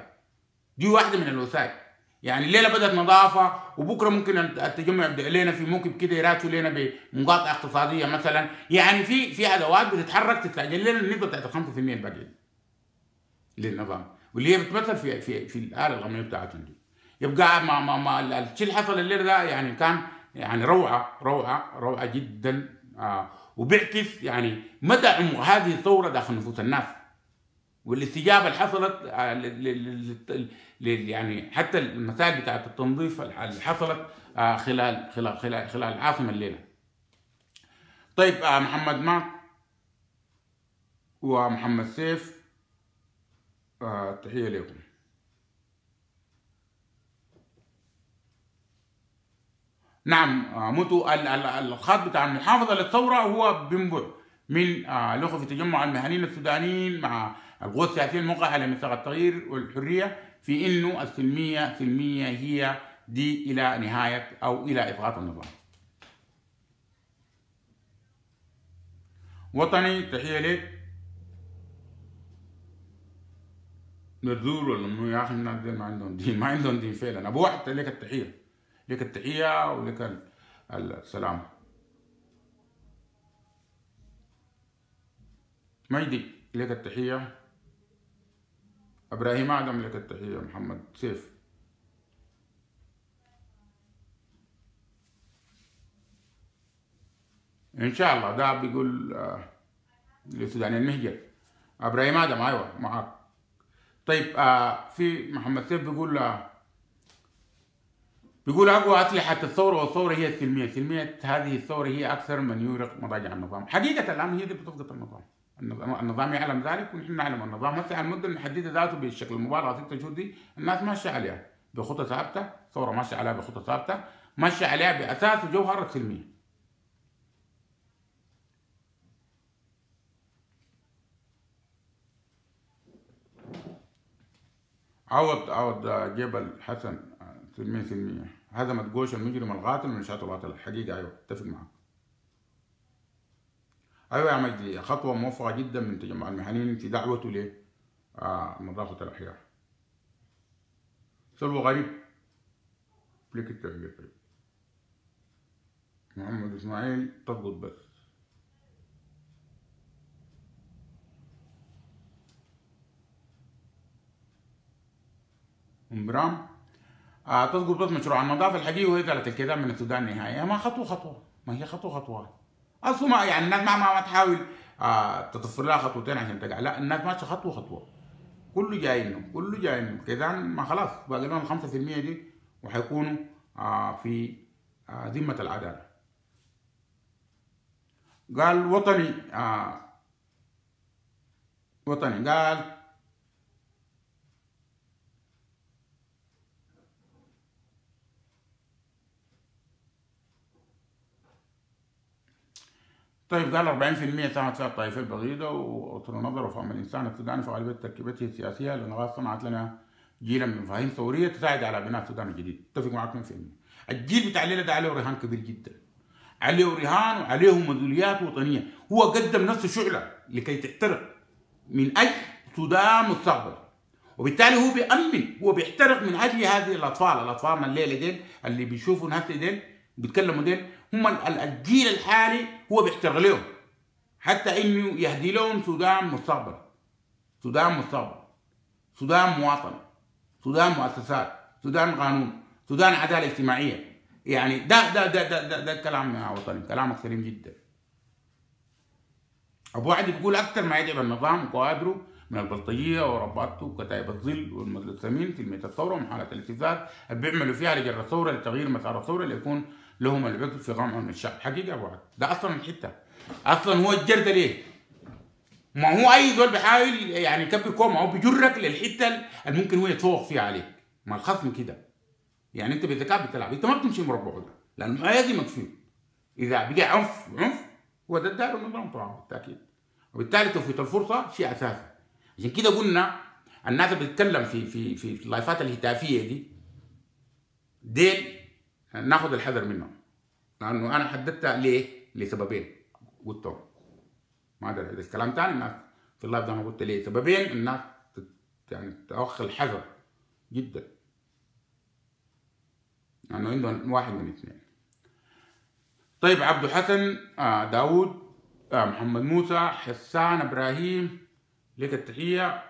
من الوسائل. يعني الليله بدات نظافه، وبكره ممكن التجمع يبدا لنا في موكب كده يراتوا لنا بمقاطعه اقتصاديه مثلا. يعني في ادوات بتتحرك تستعجل لنا النسبه بتاعت 5% الباقيه للنظام، واللي هي بتمثل في الاله الغميه بتاعتهم دي. يبقى ما الشيء اللي حصل الليله ده يعني كان يعني روعه جدا، وبيعكس يعني مدى عمق هذه الثوره داخل نفوس الناس، والاستجابه اللي حصلت يعني حتى المسائل بتاعت التنظيف اللي حصلت خلال العاصمه الليله. طيب محمد مات ومحمد سيف، تحيه لكم. نعم موتو الخط بتاع المحافظه للثوره هو بينبع من الاخوه في تجمع المهنيين السودانيين مع القوى السياسيه الموقعه على ميثاق التغيير والحريه، في انه السلميه هي دي الى نهايه او الى اسقاط النظام. وطني تحيه لك. نزول ولا منو يا اخي؟ الناس دي ما عندهم دين فعلا. ابو واحد لك التحيه ولك السلام. مجدي لك التحيه. ابراهيم ادم لك التحيه. محمد سيف ان شاء الله. ده بيقول للسوداني المهجر. ابراهيم ادم ايوه معاك. طيب في محمد سيف بيقول بيقول اقوى اسلحه الثوره والثوره هي السلميه، سلميه هذه الثوره هي اكثر من يورق مضاجع النظام. حقيقه الان هي دي بتسقط النظام. النظام يعلم ذلك ونحن نعلم. النظام هسه المده المحدده ذاته بالشكل المبالغ 6 شهور دي الناس ماشيه عليها بخطه ثابته، الثوره ماشيه عليها بخطه ثابته، ماشيه عليها باساس وجوهر السلميه. عوض جبل حسن سلمية هزمت جوش المجرم القاتل من شاة الباطل. الحقيقة أيوة اتفق معك. أيوة يا مجدي، خطوة موفقة جدا من تجمع المهنيين في دعوته ل نظافة الأحياء. سلوى غريب لك التحية. طيب محمد إسماعيل تسقط بس. برام تسقط بس مشروع النظافه الحقيقي وهي ذات الكتاب من السودان نهائيا. ما خطوه ما هي خطوه اصلا ما يعني الناس ما تحاول تطفر لها خطوتين عشان تقع، لا الناس ماشيه خطوه كله جاي كده. ما خلاص باقي لهم 5% دي وحيكونوا في ذمه العداله. قال وطني قال طيب قال 40% ساهمت فيها الطائفة البغيضة وتنظر وفهم الإنسان السوداني في غالبية تركيبته السياسية لأنها صنعت لنا جيلا من مفاهيم ثورية تساعد على بناء السودان الجديد. اتفق معكم في الجيل بتاع الليلة ده عليه رهان كبير جدا، عليه رهان وعليه مسؤوليات وطنية. هو قدم نفسه شعلة لكي تحترق من أجل سودان مستقبل، وبالتالي هو بيأمن، هو بيحترق من أجل هذه الأطفال الليلة ديل اللي بيشوفوا ناس ديل بيتكلموا ديل هم الجيل الحالي هو بيحترق لهم حتى انه يهدي لهم سودان مستقبل، سودان مواطنه، سودان مؤسسات، سودان قانون، سودان عداله اجتماعيه. يعني ده كلام يا وطني، كلامك سليم جدا. ابو عدي بيقول اكثر ما يجب النظام وكوادره من البلطجيه ورباطته وكتائب الظل والملثمين تلميذ الثوره ومحاله الاتفاق اللي بيعملوا فيها لجر الثوره لتغيير مسار الثوره ليكون لهم العقد في غمع من الشعب. حقيقه ابو عدي ده اصلا الحته اصلا هو الجرده ليه؟ ما هو اي زول بيحاول يعني يكبر كومه او بيجرك للحته اللي ممكن هو يتفوق فيها عليك. ما الخصم كده يعني انت بذكاء بتلعب، انت ما بتمشي مربع ده لانه ما يلزمك فيه. اذا بقى عنف هو ده الدار النظام طبعا بالتاكيد، وبالتالي توفير الفرصه شيء اساسي. عشان كده قلنا الناس اللي بتتكلم في اللايفات الهتافيه ديل ناخذ الحذر منهم، لانه انا حددتها ليه؟ لسببين قلتهم. ما ادري اذا كلام ثاني الناس في اللايف ده انا قلت ليه سببين الناس يعني تاخذ الحذر جدا، لانه عندهم واحد من اثنين. طيب عبدو حسن داود محمد موسى حسان ابراهيم لك التحيه.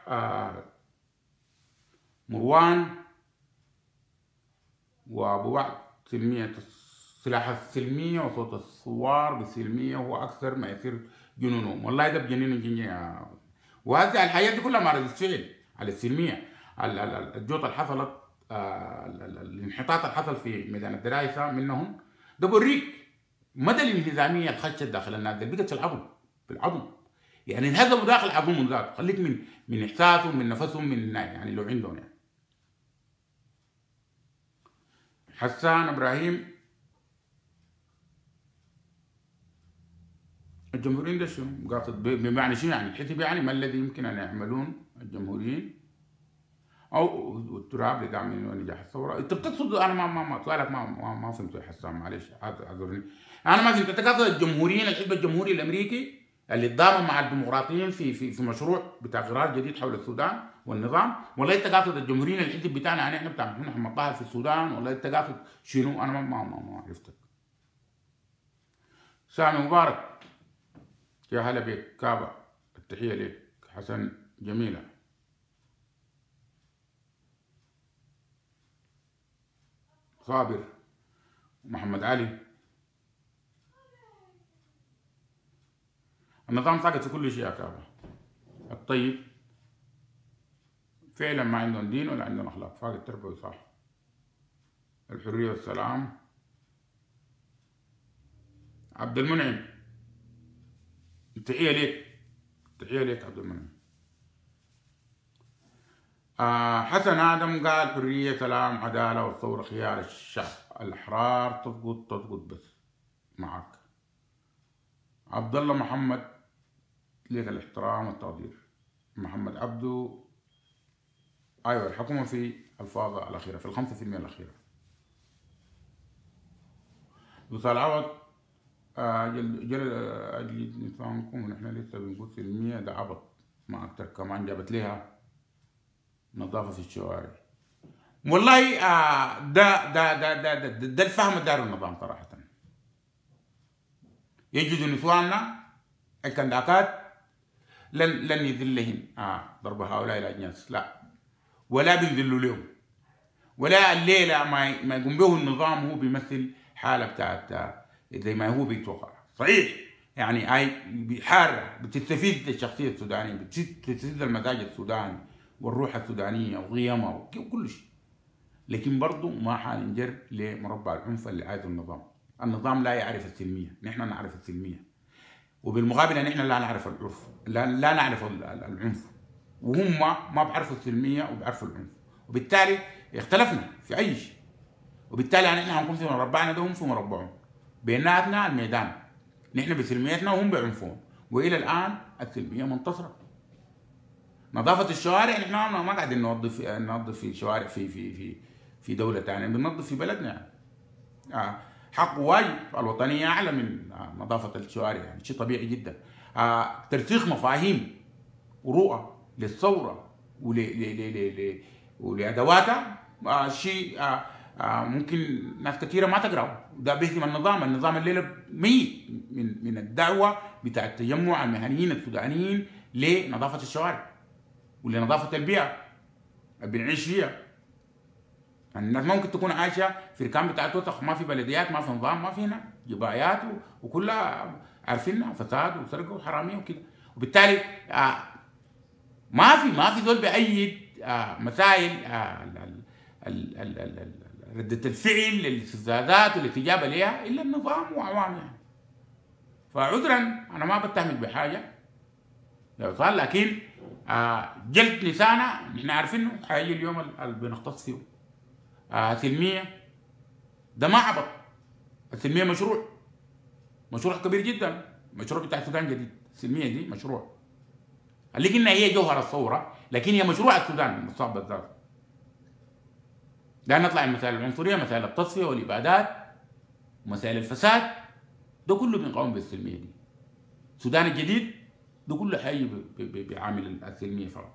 مروان وابو وعد سلميه، سلاح السلميه وصوت الثوار بالسلميه هو اكثر ما يصير جنونهم. والله ده بجنين جنيه. وهذه الحياه دي كلها معرض فعل على السلميه. الجوط اللي حصلت الانحطاط اللي حصل في ميدان الدرايسه منهم ده بوريك مدى الانهزاميه الخشت داخل الناس دي بقت في العظم يعني انهزموا داخل عظمهم ذات. خليك من احساسهم من نفسهم من يعني لو عندهم يعني. حسان ابراهيم الجمهوريين ده شنو؟ قاصد بمعنى شنو يعني؟ الحزب يعني ما الذي يمكن ان يعملون الجمهوريين او التراب لدعم ونجاح الثوره؟ انت بتقصد انا ما سؤالك ما فهمت يا حسان معلش اعذرني. انا ما فهمت انت تقصد الجمهوريين الحزب الجمهوري الامريكي اللي تضامن مع الديمقراطيين في مشروع بتاع قرار جديد حول السودان والنظام، ولا انت قاصد الجمهوريين الحزب بتاعنا يعني احنا بتاع محمد طاهر في السودان، ولا انت قاصد شنو؟ انا ما عرفتك. سامي مبارك يا هلا بك كابا، التحيه لك. حسن جميله صابر ومحمد علي. النظام ساقط في كل شيء يا كابا. الطيب فعلا ما عندهم دين ولا عندهم اخلاق، فاقد تربوي صح. الحريه والسلام. عبد المنعم تحيه ليك، تحيه ليك عبد المنعم. حسن آدم قال حرية سلام عدالة والثورة خيار الشعب، الأحرار تسقط بس معك. عبد الله محمد ليك الاحترام والتقدير. محمد عبدو أيوة الحكومة في الفاظة الأخيرة، في 5% الأخيرة. وصال عوض أجل نفهمكم ونحن لسه بنقول سلمية، ده عبط ما أكتر. كمان جابت لها نظافة في الشوارع. والله ده الفهم دار النظام صراحة. يجد نسواننا الكنداكات لن يذلهن ضرب هؤلاء الأجناس، لا، ولا بيذلوا لهم، ولا الليلة ما يقوم به النظام هو بيمثل حالة بتاعت زي ما هو بيتوقع. صحيح يعني هاي حارة بتستفيد الشخصية السودانية، بتستفيد المزاج السوداني والروح السودانية وقيمها وكل شيء، لكن برضه ما حننجر لمربع العنف اللي عايزه النظام. النظام لا يعرف السلمية، نحن نعرف السلمية، وبالمقابل نحن لا نعرف العرف، لا نعرف العنف، وهم ما بيعرفوا السلمية وبيعرفوا العنف، وبالتالي اختلفنا في أي شيء، وبالتالي نحن هنكون في مربعنا ده وهم في مربعهم، بيناتنا الميدان، نحن بسلميتنا وهم بعنفهم، وإلى الآن السلمية منتصرة. نظافة الشوارع نحن ما قاعدين ننظف في الشوارع في دولة ثانية، بننظف في بلدنا يعني. حق وواجب، الوطنية أعلى من نظافة الشوارع، يعني شيء طبيعي جدا. ترسيخ مفاهيم ورؤى للثورة ولأدواتها شيء ممكن ناس كثيرة ما تقرأه، ده بيهدم النظام الليلة ميت من الدعوة بتاع التجمع المهنيين السودانيين لنظافة الشوارع ولنظافة البيئة اللي بنعيش فيها. الناس ممكن تكون عايشة في ركام بتاعت وسخ، ما في بلديات، ما في نظام، ما في هنا جبايات وكلها عارفينها فساد وسرقة وحرامية وكده، وبالتالي ما في زول بأيد مسائل ردة الفعل للاستفزازات والاستجابة ليها إلا النظام وعوامها. فعذرا أنا ما بتهمك بحاجة يا وصال، لكن جلد لسانة نحن عارفينه حيجي اليوم اللي بنختص فيه. سلمية ده ما عبط، السلمية مشروع كبير جدا، مشروع بتاع السودان جديد. السلمية دي مشروع اللي قلنا هي جوهر الثورة، لكن هي مشروع السودان المصاب بالذات. لا نطلع من مسائل العنصرية، مسائل التصفية والإبادات ومسائل الفساد، ده كله بنقاوم بالسلمية دي. السودان الجديد ده كله حي بعامل السلمية فقط.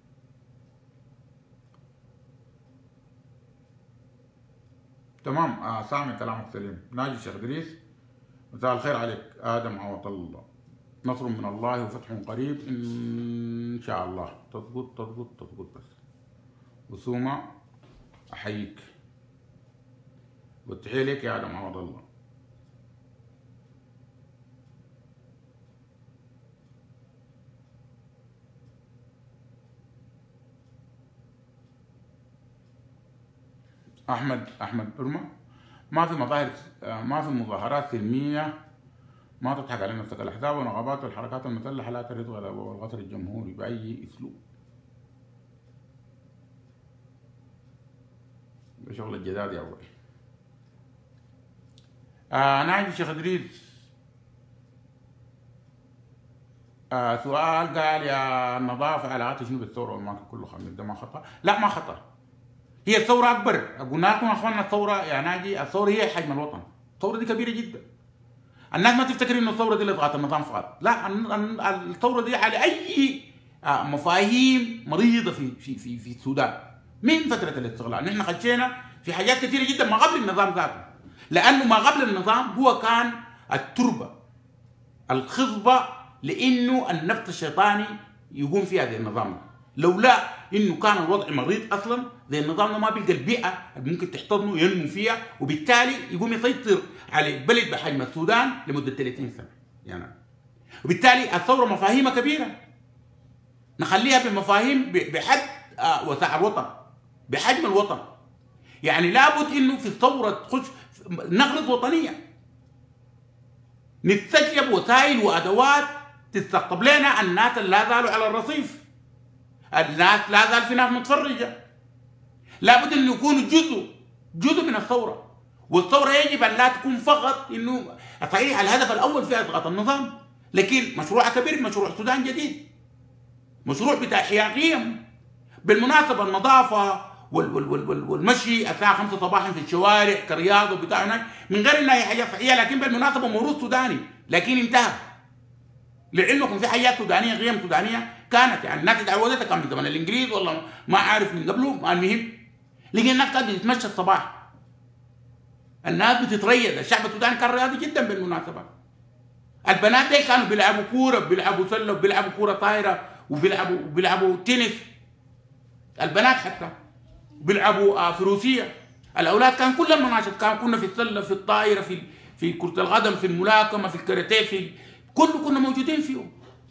تمام. سامي كلامك سليم. ناجي الشيخ ادريس، مساء الخير عليك. ادم عوض الله، نصر من الله وفتح قريب ان شاء الله. تضبط بس. وسومة احييك والتحية لك يا ادم عوض الله. احمد برما، ما في مظاهر، ما في مظاهرات سلميه، ما تضحك على نفسك. الاحزاب والنقابات والحركات المسلحه لا تريد الغطر الجمهوري باي اسلوب. شغل الجداد يا ابوي. ناجي الشيخ ادريس، سؤال قال يا النظافه علاقتها شنو بالثوره والماكل كله خميس، ده ما خطا؟ لا ما خطا، هي الثورة أكبر. قلنا لكم يا أخواننا الثورة يا ناجي، الثورة هي حجم الوطن، الثورة دي كبيرة جدا. الناس ما تفتكر إنه الثورة دي اللي طغت النظام فقط، لا، الثورة دي على أي مفاهيم مريضة في السودان من فترة الاستقلال. نحن خشينا في حاجات كثيرة جدا ما قبل النظام ذاته، لأنه ما قبل النظام هو كان التربة الخصبة لأنه النبت الشيطاني يقوم في هذا النظام. لولا انه كان الوضع مريض اصلا، زي النظام ده ما بيلقى البيئه اللي ممكن تحتضنه ينمو فيها، وبالتالي يقوم يسيطر على بلد بحجم السودان لمده 30 سنه يعني. وبالتالي الثوره مفاهيمها كبيره، نخليها بمفاهيم بحد وسع الوطن، بحجم الوطن. يعني لابد انه في الثوره تخش نغرز وطنيه، نستجلب وسائل وادوات تستقطب لنا الناس اللي لا زالوا على الرصيف، الناس لا زال في ناس متفرجه. لابد انه يكونوا جزء من الثوره، والثوره يجب ان لا تكون فقط انه صحيح الهدف الاول فيها اسقاط النظام، لكن مشروع كبير، مشروع السودان جديد، مشروع بتاع احياء قيم. بالمناسبه النظافه والمشي الساعه 5 صباحا في الشوارع كرياضه بتاع هناك من غير انها هي حاجات صحيه، لكن بالمناسبه موروث سوداني لكن انتهى. لعلمكم في حاجات سودانيه، قيم سودانيه كانت يعني الناس اتعودتها، كان من زمن الانجليز والله ما عارف من قبله، ما المهم. لكن الناس كانت بتتمشى الصباح، الناس بتتريض، الشعب السوداني كان رياضي جدا بالمناسبه. البنات دي كانوا بيلعبوا كوره، بيلعبوا سله، وبيلعبوا كوره طايره، وبيلعبوا تنس. البنات حتى بيلعبوا فروسيه. الاولاد كان كل المناشط، كنا في السله، في الطايره، في كره القدم، في الملاكمه، في الكاراتيه، كنا موجودين فيه.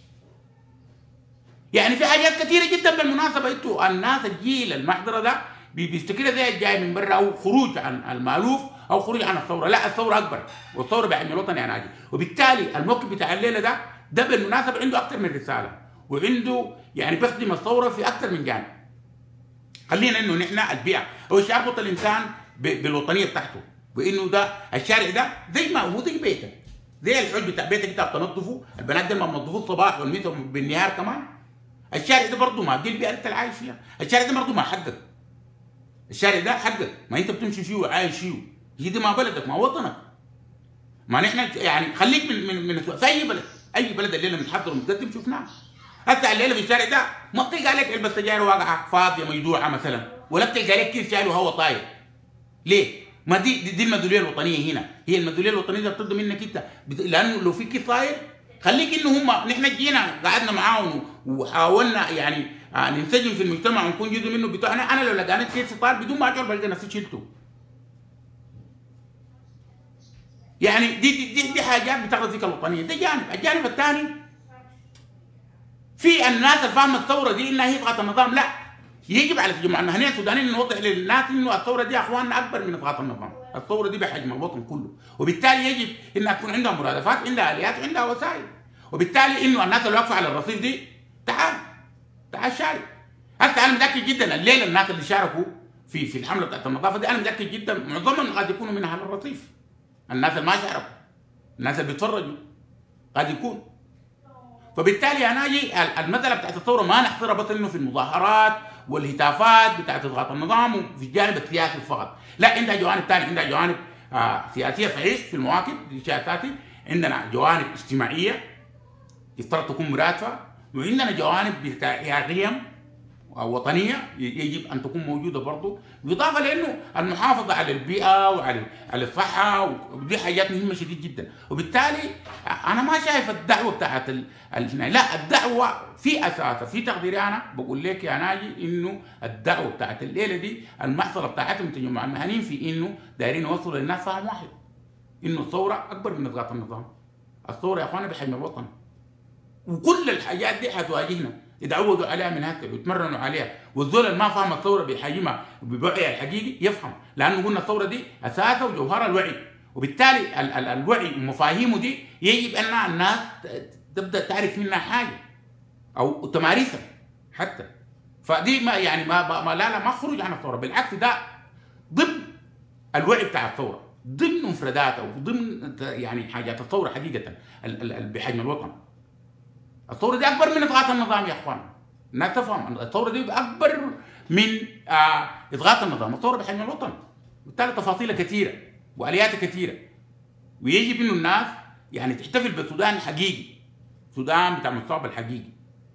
يعني في حاجات كثيره جدا بالمناسبه. انتوا الناس الجيل المحضره ده بيفتكرها زي الجاي من برا، او خروج عن المألوف، او خروج عن الثوره. لا، الثوره اكبر، والثوره بحجم الوطن يا ناجي. وبالتالي الموقف بتاع الليله ده بالمناسبه عنده اكثر من رساله، وعنده يعني بيخدم الثوره في اكثر من جانب. خلينا انه نحن البيئه هو الشعب يربط الانسان بالوطنيه بتاعته، وانه ده الشارع ده زي ما هو زي بيتك، زي الحوش بتاع بيتك انت بتنظفه، البنات دول ما بنظفوه الصباح والمساء بالنهار كمان. الشارع ده برضه ما دي البيئه اللي انت عايش فيها، الشارع ده برضه ما حقك، الشارع ده حقك، ما انت بتمشي فيه وعايش فيه، دي ما بلدك، ما وطنك. ما نحن يعني خليك من في اي بلد الليله متحضر ومتقدم شفناه. هسه الليله في الشارع ده ما بتلقى عليك علبه سجاير واقعه فاضيه ميدوعه مثلا، ولا بتلقى عليك كيس شايل وهو طاير. ليه؟ ما دي المسؤوليه الوطنيه هنا، هي المسؤوليه الوطنيه اللي بتطلب منك انت، لانه لو في كيس طاير خليك انه هم نحن جينا قعدنا معاهم وحاولنا يعني ننسجم في المجتمع ونكون جزء منه بتاعنا. انا لو لقيت كيس طاير بدون ما اشعر بلقى نفسي شلته. يعني دي حاجات بتاخذ فيك الوطنيه، ده جانب. الجانب الثاني في الناس اللي فاهمه الثوره دي انها هي اسقاط النظام. لا، يجب على الجماعه المهنيه السودانيين نوضح للناس انه الثوره دي يا اخواننا اكبر من اسقاط النظام، الثوره دي بحجم الوطن كله، وبالتالي يجب انها تكون عندها مرادفات، عندها اليات، عندها وسائل. وبالتالي انه الناس اللي واقفه على الرصيف دي تعال شارك. هسه انا متاكد جدا الليله الناس اللي شاركوا في الحمله بتاعت النظافه دي انا متاكد جدا معظمهم قد يكونوا منها على الرصيف. الناس اللي ما شاركوا، الناس اللي بيتفرجوا قد يكون. فبالتالي انا اجي المساله بتاعت الثوره ما نحصرها بس انه في المظاهرات والهتافات بتاعت اسقاط النظام وفي الجانب السياسي فقط، لا، عندها جوانب ثانيه، عندها جوانب سياسيه صحيح في المواقف السياساتي، عندنا جوانب اجتماعيه يفترض تكون مرادفه، وعندنا جوانب بتاع قيم وطنيه يجب ان تكون موجوده برضه، بالاضافه لانه المحافظه على البيئه وعلى الصحه، ودي حاجات مهمه شديد جدا. وبالتالي انا ما شايف الدعوه بتاعت لا، الدعوه في اساسها في تقديري انا بقول لك يا ناجي انه الدعوه بتاعت الليله دي المحصله بتاعتهم تجمع المهنيين في انه دايرين يوصلوا للناس فهم واحد، انه الثوره اكبر من اسقاط النظام. الثوره يا اخوانا بحجم الوطن، وكل الحاجات دي حتواجهنا، يتعودوا عليها من هسه ويتمرنوا عليها. والزول اللي ما فاهم الثوره بحجمها وبوعيها الحقيقي يفهم، لانه قلنا الثوره دي اساسها وجوهرها الوعي، وبالتالي الوعي ومفاهيمه دي يجب ان الناس تبدا تعرف منها حاجه او تمارسها حتى. فدي ما يعني ما خروج عن الثوره، بالعكس ده ضمن الوعي بتاع الثوره، ضمن مفرداتها وضمن يعني حاجات الثوره حقيقه بحجم الوطن. الثوره دي اكبر من اسقاط النظام يا اخوان، الناس تفهم الثوره دي اكبر من اسقاط النظام، الثوره بحجم الوطن، وبالتالي تفاصيلها كثيره والياتها كثيره، ويجب انه الناس يعني تحتفل بالسودان الحقيقي، السودان بتاع المستقبل الحقيقي.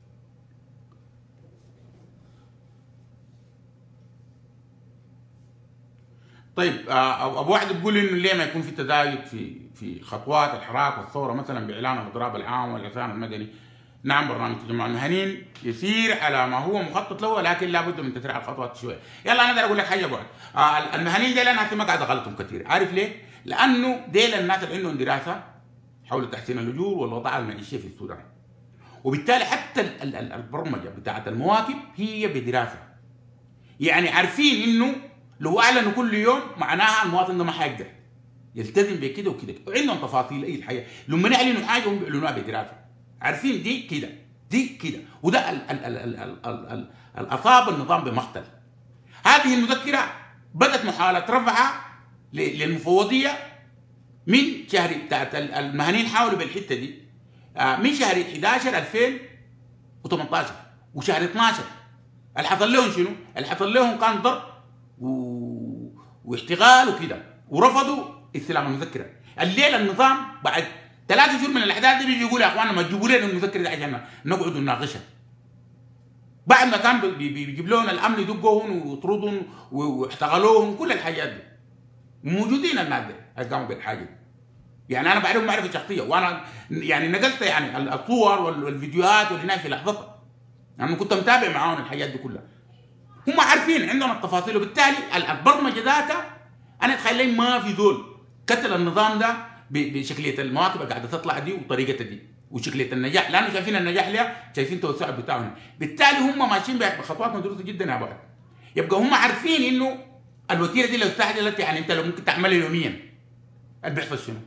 طيب ابو واحد بيقول انه ليه ما يكون في تزايد في خطوات الحراك والثوره مثلا باعلان الاضراب العام والعصيان المدني؟ نعم برنامج تجمع المهنيين يسير على ما هو مخطط له، ولكن لابد من تسريع الخطوات شويه. يلا انا اقدر اقول لك حاجه بعد. المهنيين ديل انا ما قاعد اغلطهم كثير، عارف ليه؟ لانه ديل الناس اللي عندهم دراسه حول تحسين الاجور والوضع المعيشي في السودان. وبالتالي حتى البرمجه بتاعت المواكب هي بدراسه. يعني عارفين انه لو اعلنوا كل يوم معناها المواطن ده ما حيقدر يلتزم بكده وكده، وعندهم تفاصيل اي الحياه، لما يعلنوا حاجه هم بيعلنوها بدراسه، عارفين دي كده دي كده، وده اصاب النظام بمقتل. هذه المذكره بدات محاوله رفعها للمفوضيه من شهر بتاعت المهنيين، حاولوا بالحته دي من شهر 11 2018 وشهر 12. اللي حصل لهم شنو؟ اللي حصل لهم كان ضرب واحتغال وكده، ورفضوا استلام المذكره. الليله النظام بعد 3 شهور من الاحداث دي بيجي يقول يا اخواننا ما تجيبوا لنا المذكره دي عشان نقعد نناقشها. بعد ما كان بيجيب لهم الامن يدقوهم ويطردهم واحتغلوهم كل الحاجات دي. موجودين الناس دي قاموا بالحاجه دي. يعني انا بعرفهم معرفه شخصيه، وانا يعني نقلت يعني الصور والفيديوهات واللي هناك في لحظتها. انا يعني كنت متابع معاهم الحاجات دي كلها. هم عارفين عندهم التفاصيل، وبالتالي البرمجه ذاتها انا اتخيل ما في زول كتل النظام ده بشكليه المواكب اللي قاعده تطلع دي وطريقتها دي وشكليه النجاح، لانه شايفين النجاح ليها، شايفين التوسع بتاعهم. بالتالي هم ماشيين بخطوات مدروسه جدا يا بعض. يبقى هم عارفين انه الوتيره دي لو استعجلت يعني انت لو ممكن تعملها يوميا اللي بيحصل شنو؟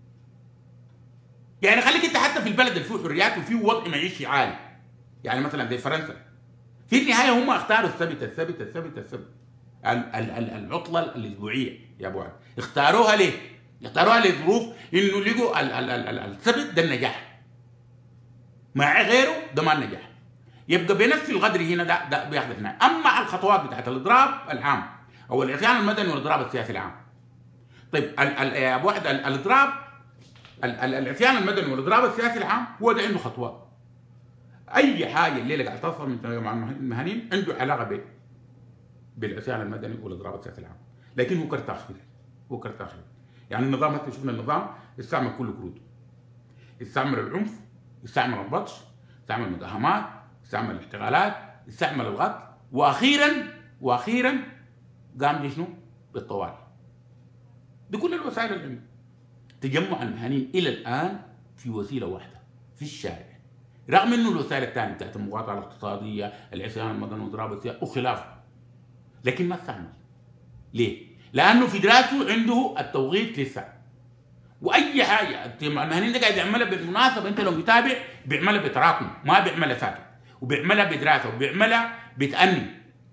يعني خليك انت حتى في البلد اللي فيه حريات وفيه وضع معيشي عالي، يعني مثلا زي فرنسا، في النهايه هم اختاروا الثبت العطله الاسبوعيه يا ابو عبد. اختاروها ليه؟ اختاروها لظروف انه لقوا الثبت ده النجاح، مع غيره ده ما النجاح. يبقى بنفس القدر هنا ده بياخذ هنا. اما الخطوات بتاعت الاضراب العام او العصيان المدني والاضراب السياسي العام. طيب يا ابو عبد الاضراب العصيان المدني والاضراب السياسي العام هو ده عنده خطوات. اي حاجه الليله قاعد تصل من مع المهنيين عنده علاقه بالعصيان المدني والاضراب السياسي العام، لكن هو كرت تاخير، هو كرت تاخير. يعني النظام هسه شفنا النظام استعمل كل كروته، استعمل العنف، استعمل البطش، استعمل المداهمات، استعمل الاحتغالات، استعمل القتل، واخيرا قام بشنو؟ بالطوال. بكل الوسائل اللي عنده. تجمع المهنيين الى الان في وسيله واحده في الشارع، رغم انه الوسائل الثانيه بتاعت المقاطعه الاقتصاديه، العصيان المدني والاضراب السياسي وخلافه، لكن ما استعمل. ليه؟ لانه في دراسته عنده التوقيت لسه. واي حاجه المهنيين ده قاعد يعملها بالمناسبه انت لو متابع بيعملها بتراكم، ما بيعملها ساكت، وبيعملها بدراسه، وبيعملها بتأني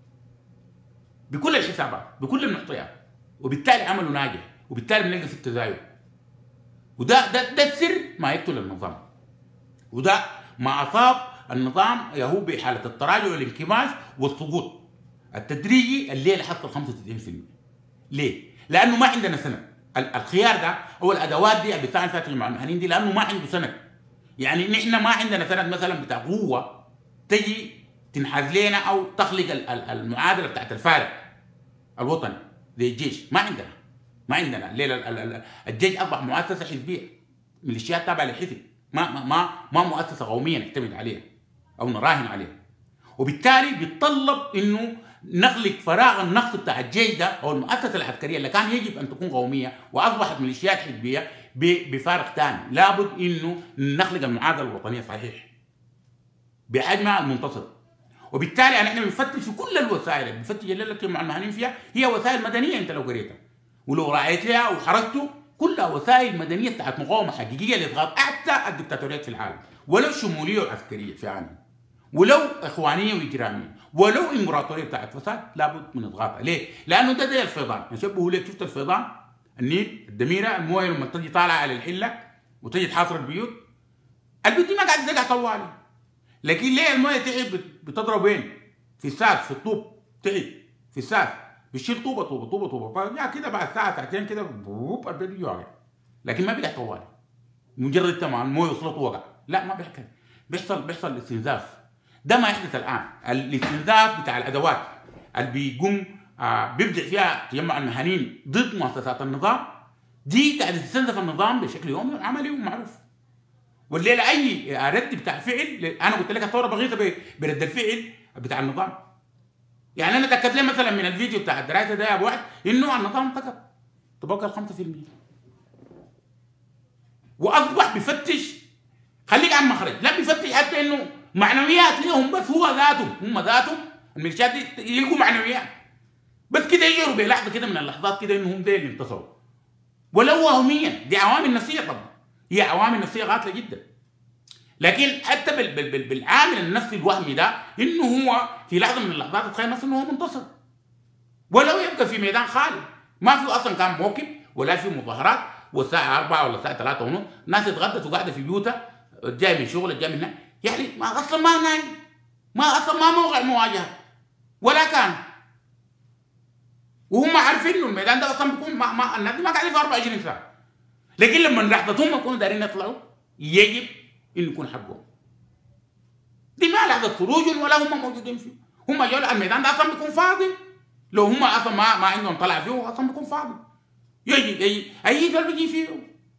بكل الحسابات، بكل المعطيات، وبالتالي عمله ناجح، وبالتالي بنلقى في التزايد. وده السر ما يقتل النظام، وده ما اصاب النظام هو بحاله التراجع والانكماش والسقوط التدريجي الليله حصل 95%. ليه؟ لانه ما عندنا سند. الخيار ده او الادوات دي اللي بتاعنا فيها تجمع المهنيين دي لانه ما عنده سند. يعني نحن ما عندنا سند مثلا بتاع قوه تجي تنحاز لنا او تخلق المعادله بتاعت الفارق الوطني زي الجيش. ما عندنا الليله الجيش اصبح مؤسسه حزبيه، ميليشيات تابعه للحزب، ما مؤسسه قوميه نعتمد عليها او نراهن عليها. وبالتالي بيتطلب انه نخلق فراغ النقص بتاع الجيش ده او المؤسسه العسكريه اللي كان يجب ان تكون قوميه واصبحت ميليشيات حزبيه بفارق ثاني. لابد انه نخلق المعادله الوطنيه صحيح بحجمها المنتصر. وبالتالي نحن بنفتش في كل الوسائل، بنفتش اللي مع المهنيين فيها هي وسائل مدنيه. انت لو قريتها ولو رايت لها وحركته كلها وسائل مدنيه بتاعت مقاومه حقيقيه لاضغاط حتى الدكتاتوريات في العالم، ولو شموليه وعسكريه في عالم، ولو اخوانيه واجراميه، ولو امبراطوريه بتاعت فساد، لابد من اضغاطها. ليه؟ لانه ده زي الفيضان، نشبهه لك. شفت الفيضان؟ النيل، الدميره، المويه لما تجي طالعه على الحله وتجي تحاصر البيوت، البيوت دي ما قاعده تقع طوالي. لكن ليه المويه تحت بتضرب وين؟ في الساس، في الطوب، تحت في الساس بتشيل طوبه طوبه طوبه طوبه، فجاه كده بعد ساعه ساعتين كده بوب البيت يجي واقع. لكن ما بيقع طوالي مجرد تمام المويه وصلت وقع، لا ما بيحكي. بيحصل استنزاف. ده ما يحدث الان، الاستنزاف بتاع الادوات اللي بيقوم بيبدع فيها تجمع المهنيين ضد مؤسسات النظام دي قاعده تستنزف النظام بشكل يومي وعملي ومعروف. والليله اي رد بتاع فعل، انا قلت لك الثوره بغيثه برد الفعل بتاع النظام. يعني انا اتاكد لي مثلا من الفيديو بتاع الدراسه ده يا ابو وعد انه النظام انتقد تبقى ال 5%، واصبح بيفتش، خليك عن مخرج، لا بيفتش حتى انه معنويات ليهم بس، هو ذاتهم هم ذاتهم الميليشيات دي يلقوا معنويات بس كده، يجروا بلحظه كده من اللحظات كده انهم ديل اللي انتصروا ولو وهميا. دي عوامل نفسيه طبعا، هي عوامل نفسيه قاتله جدا. لكن حتى بالعامل النفسي الوهمي ده انه هو في لحظه من اللحظات تخيل نفسه انه هو منتصر، ولو يبقى في ميدان خالي ما في اصلا كان موكب ولا في مظاهرات، والساعه 4 ولا الساعه 3 ونص ناس اتغدت وقاعده في بيوتها، جاي من شغل جاي من هنا، يعني ما اصلا ما نايم، ما اصلا ما موقع مواجهه ولا كان، وهم عارفين انه الميدان ده اصلا بيكون ما الناس ما قاعدين في 24 ساعه. لكن لما لحظتهم يكونوا دايرين يطلعوا يجب انه يكون حقهم. دي ما لحظه خروج ولا هم موجودين فيه، هم جوا الميدان ده اصلا بيكون فاضي، لو هم اصلا ما عندهم طلع فيه اصلا بيكون فاضي. يجي اي دول بيجي فيه،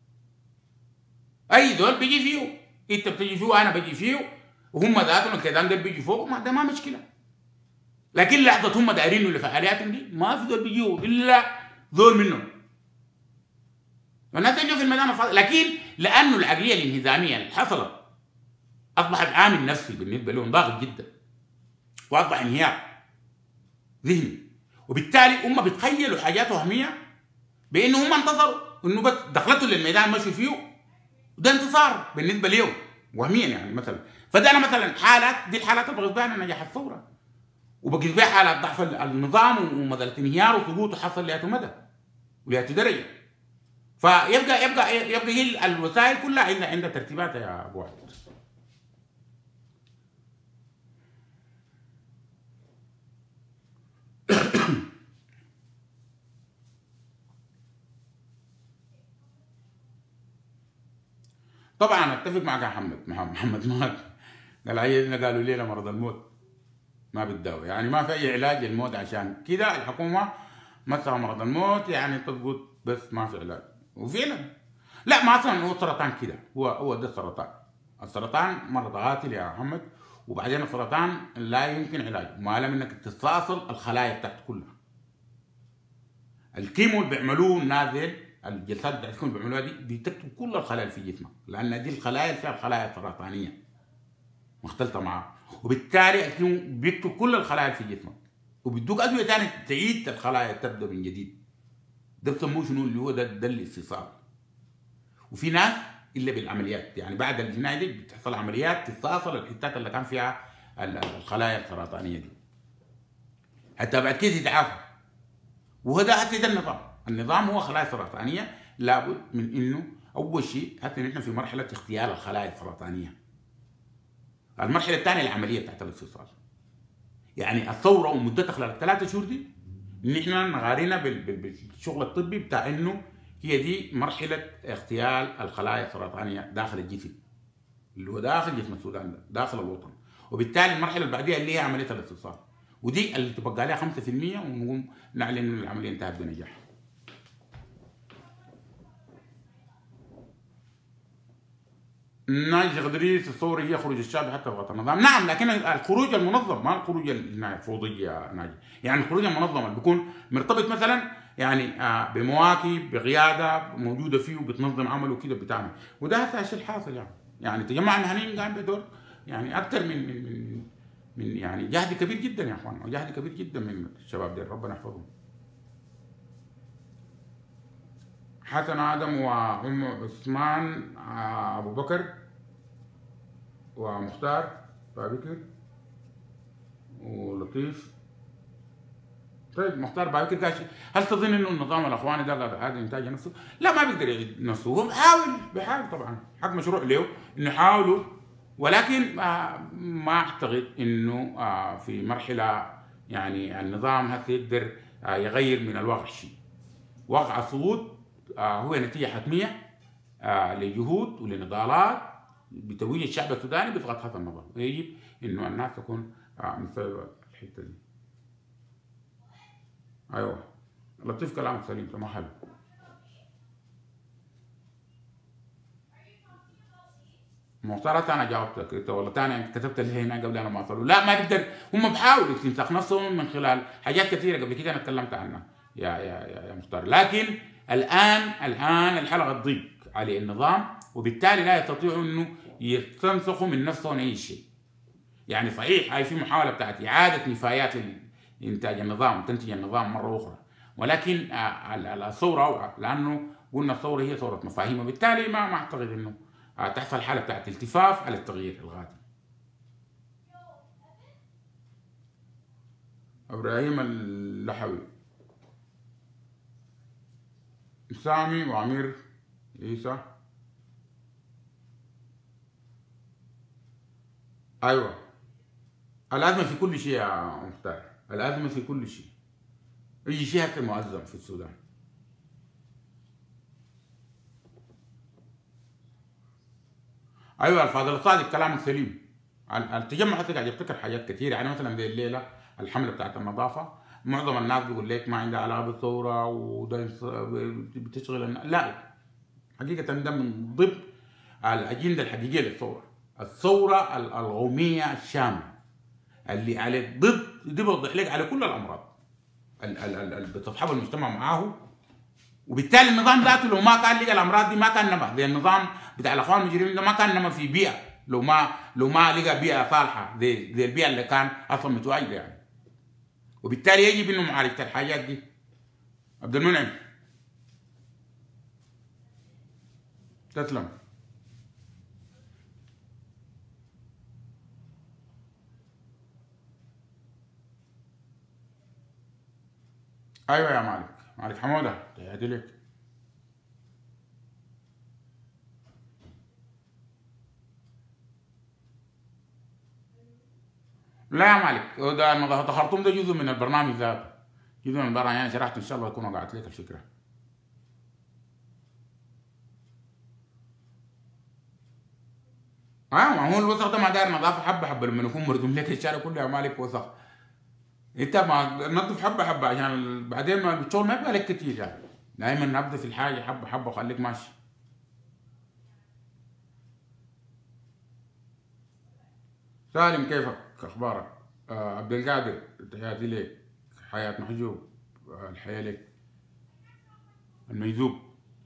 اي دول بيجي فيه، انت بتجي فيه وانا بجي فيه، وهم ذاتهم الكيدان دول بيجي فوق، ما ده ما مشكله. لكن لحظه هم دايرين لفعالياتهم دي ما في دول بيجوا الا دول منهم. والناس يجوا في الميدان الفاضي، لكن لانه العقليه الانهزاميه اللي حصلت اصبحت عامل نفسي بالنسبه لهم ضاغط جدا، واصبح انهيار ذهني، وبالتالي هم بيتخيلوا حاجات وهميه بانه هم انتصروا، انه بس دخلتوا للميدان مشوا فيه وده انتصار بالنسبه لهم وهميا يعني مثلا. فده انا مثلا حالات، دي الحالات اللي بغيظ بها نجاح الثوره، وبقيت بها حالات ضعف النظام ومدى انهياره وسقوطه حصل لهذا مدى ولهذا درجه. فيبقى هي الوسائل كلها عند ترتيباتها يا ابو واحد. طبعا اتفق معك يا محمد مات قال عيالنا قالوا لينا مرض الموت ما بتداوي، يعني ما في اي علاج للموت، عشان كده الحكومه مسها مرض الموت يعني تضبط بس ما في علاج. وفعلا لا ما اصلا هو السرطان كده، هو ده السرطان. السرطان مرض قاتل يا محمد، وبعدين السرطان لا يمكن علاجه ما لم انك تستأصل الخلايا بتاعته كلها. الكيمو اللي بيعملوه نازل، الجلسات بتاعت الكيمو اللي بيعملوها دي بيكتبوا كل الخلايا اللي في جسمك، لان دي الخلايا اللي فيها الخلايا السرطانيه مختلطه معاه، وبالتالي الكيمو بيكتب كل الخلايا اللي في جسمك، وبيدوك ادويه ثانيه تعيد الخلايا تبدا من جديد. ده بسموه شنو اللي هو ده الاستئصال. وفي ناس الا بالعمليات، يعني بعد الجنايه دي بتحصل عمليات تستأصل الحتات اللي كان فيها الخلايا السرطانيه دي حتى بعد كده يتعافى. وهذا هسه ده النظام هو خلايا سرطانيه، لابد من انه اول شيء هسه نحن في مرحله اغتيال الخلايا السرطانيه. المرحله الثانيه العمليه بتاعت الاستئصال. يعني الثوره ومدتها خلال 3 شهور دي نحن نغارينا بالشغل الطبي بتاع انه هي دي مرحله اغتيال الخلايا السرطانيه داخل الجسم، اللي هو داخل جسم السودان ده، داخل الوطن. وبالتالي المرحله اللي بعديها اللي هي عمليه الاستئصال، ودي اللي تبقى عليها 5% ونقوم نعلن ان العمليه انتهت بنجاح. ناجي غدريس الثورة هي خروج الشعب حتى يضغط النظام، نعم، لكن الخروج المنظم ما الخروج الفوضي يا ناجي، يعني الخروج المنظم اللي بيكون مرتبط مثلا يعني بمواكب بقياده موجوده فيه وبتنظم عمله وكده بتعمل، وده هسه الشيء الحاصل يعني تجمع المهنيين قاعد بدور يعني اكثر من يعني جهد كبير جدا يا اخوان، وجهد كبير جدا من الشباب دول ربنا يحفظهم. حسن آدم وأم عثمان أبو بكر ومختار بابكر ولطيف. طيب مختار بابكر قال هل تظن انه النظام الاخواني ده هذا انتاج نفسه؟ لا ما بيقدر يعيد نفسه، هو بيحاول طبعا حق مشروع له انه يحاولوا، ولكن ما اعتقد انه في مرحله يعني النظام هسه يقدر يغير من الواقع شيء. واقع الصعود هو نتيجه حتميه لجهود ولنضالات بتوجيه الشعب السوداني بضغط هذا النظام، ويجب انه الناس تكون مستوعبه الحته دي. ايوه لطيف كلامك سليم تمام حلو. المفترض انا جاوبتك والله ثاني كتبت اللي هنا قبل انا ما اصلوا. لا ما تقدر، هم بحاولوا استنساخ نفسهم من خلال حاجات كثيره قبل كده انا اتكلمت عنها يا مختار. لكن الان الحلقه تضيق على النظام، وبالتالي لا يستطيعوا انه يستنسخوا من نفسهم اي شيء. يعني صحيح هاي في محاوله بتاعت اعاده نفايات انتاج النظام، تنتج النظام مره اخرى، ولكن الثوره لانه قلنا الثوره هي ثوره مفاهيم، وبالتالي ما اعتقد انه تحصل حاله بتاعت التفاف على التغيير الغادي. ابراهيم اللحوي، سامي وعمير عيسى. ايوه الازمه في كل شيء يا مختار، الازمه في كل شيء، اي شيء هكذا مؤزم في السودان. ايوه الفاضل الصادق كلامك سليم. التجمع حتى قاعد يبتكر حاجات كثيره، يعني مثلا زي الليله الحمله بتاعت النظافه، معظم الناس بيقول لك ما عندها علاقه بالثوره وده بتشغل لا، حقيقه ده من ضمن الاجنده الحقيقيه للثوره، الثوره القوميه الشامله اللي على ضد دي بوضح لك على كل الامراض اللي بتصحب المجتمع معاه، وبالتالي النظام ذاته لو ما كان لقى الامراض دي ما كان نما، زي النظام بتاع الاخوان المجرمين ده ما كان نما في بيئه، لو ما لقى بيئه صالحه زي البيئه اللي كان اصلا متواجده يعني. وبالتالي يجب انه معالجه الحاجات دي. عبد المنعم تسلم. ايوه يا مالك حموده تحياتي لك. لا يا مالك، ده خرطوم ده جزء من البرنامج ذاته، جزء من البرنامج، يعني شرحت ان شاء الله اكون وقعت لك الفكره. ما هو الوسخ ده ما داير نظافه حبه حبه، لما يكون مردوم لك الشارع كله يا مالك وسخ، انت ما نظف حبه حبه عشان بعدين ما الشغل ما يبقى لك كتير يعني. دائما نبدا في الحاجه حبه حبه وخليك ماشي. سالم كيفك؟ اخبارك؟ عبد القادر تحياتي لك. حياة محجوب الحياة لك. الميزوب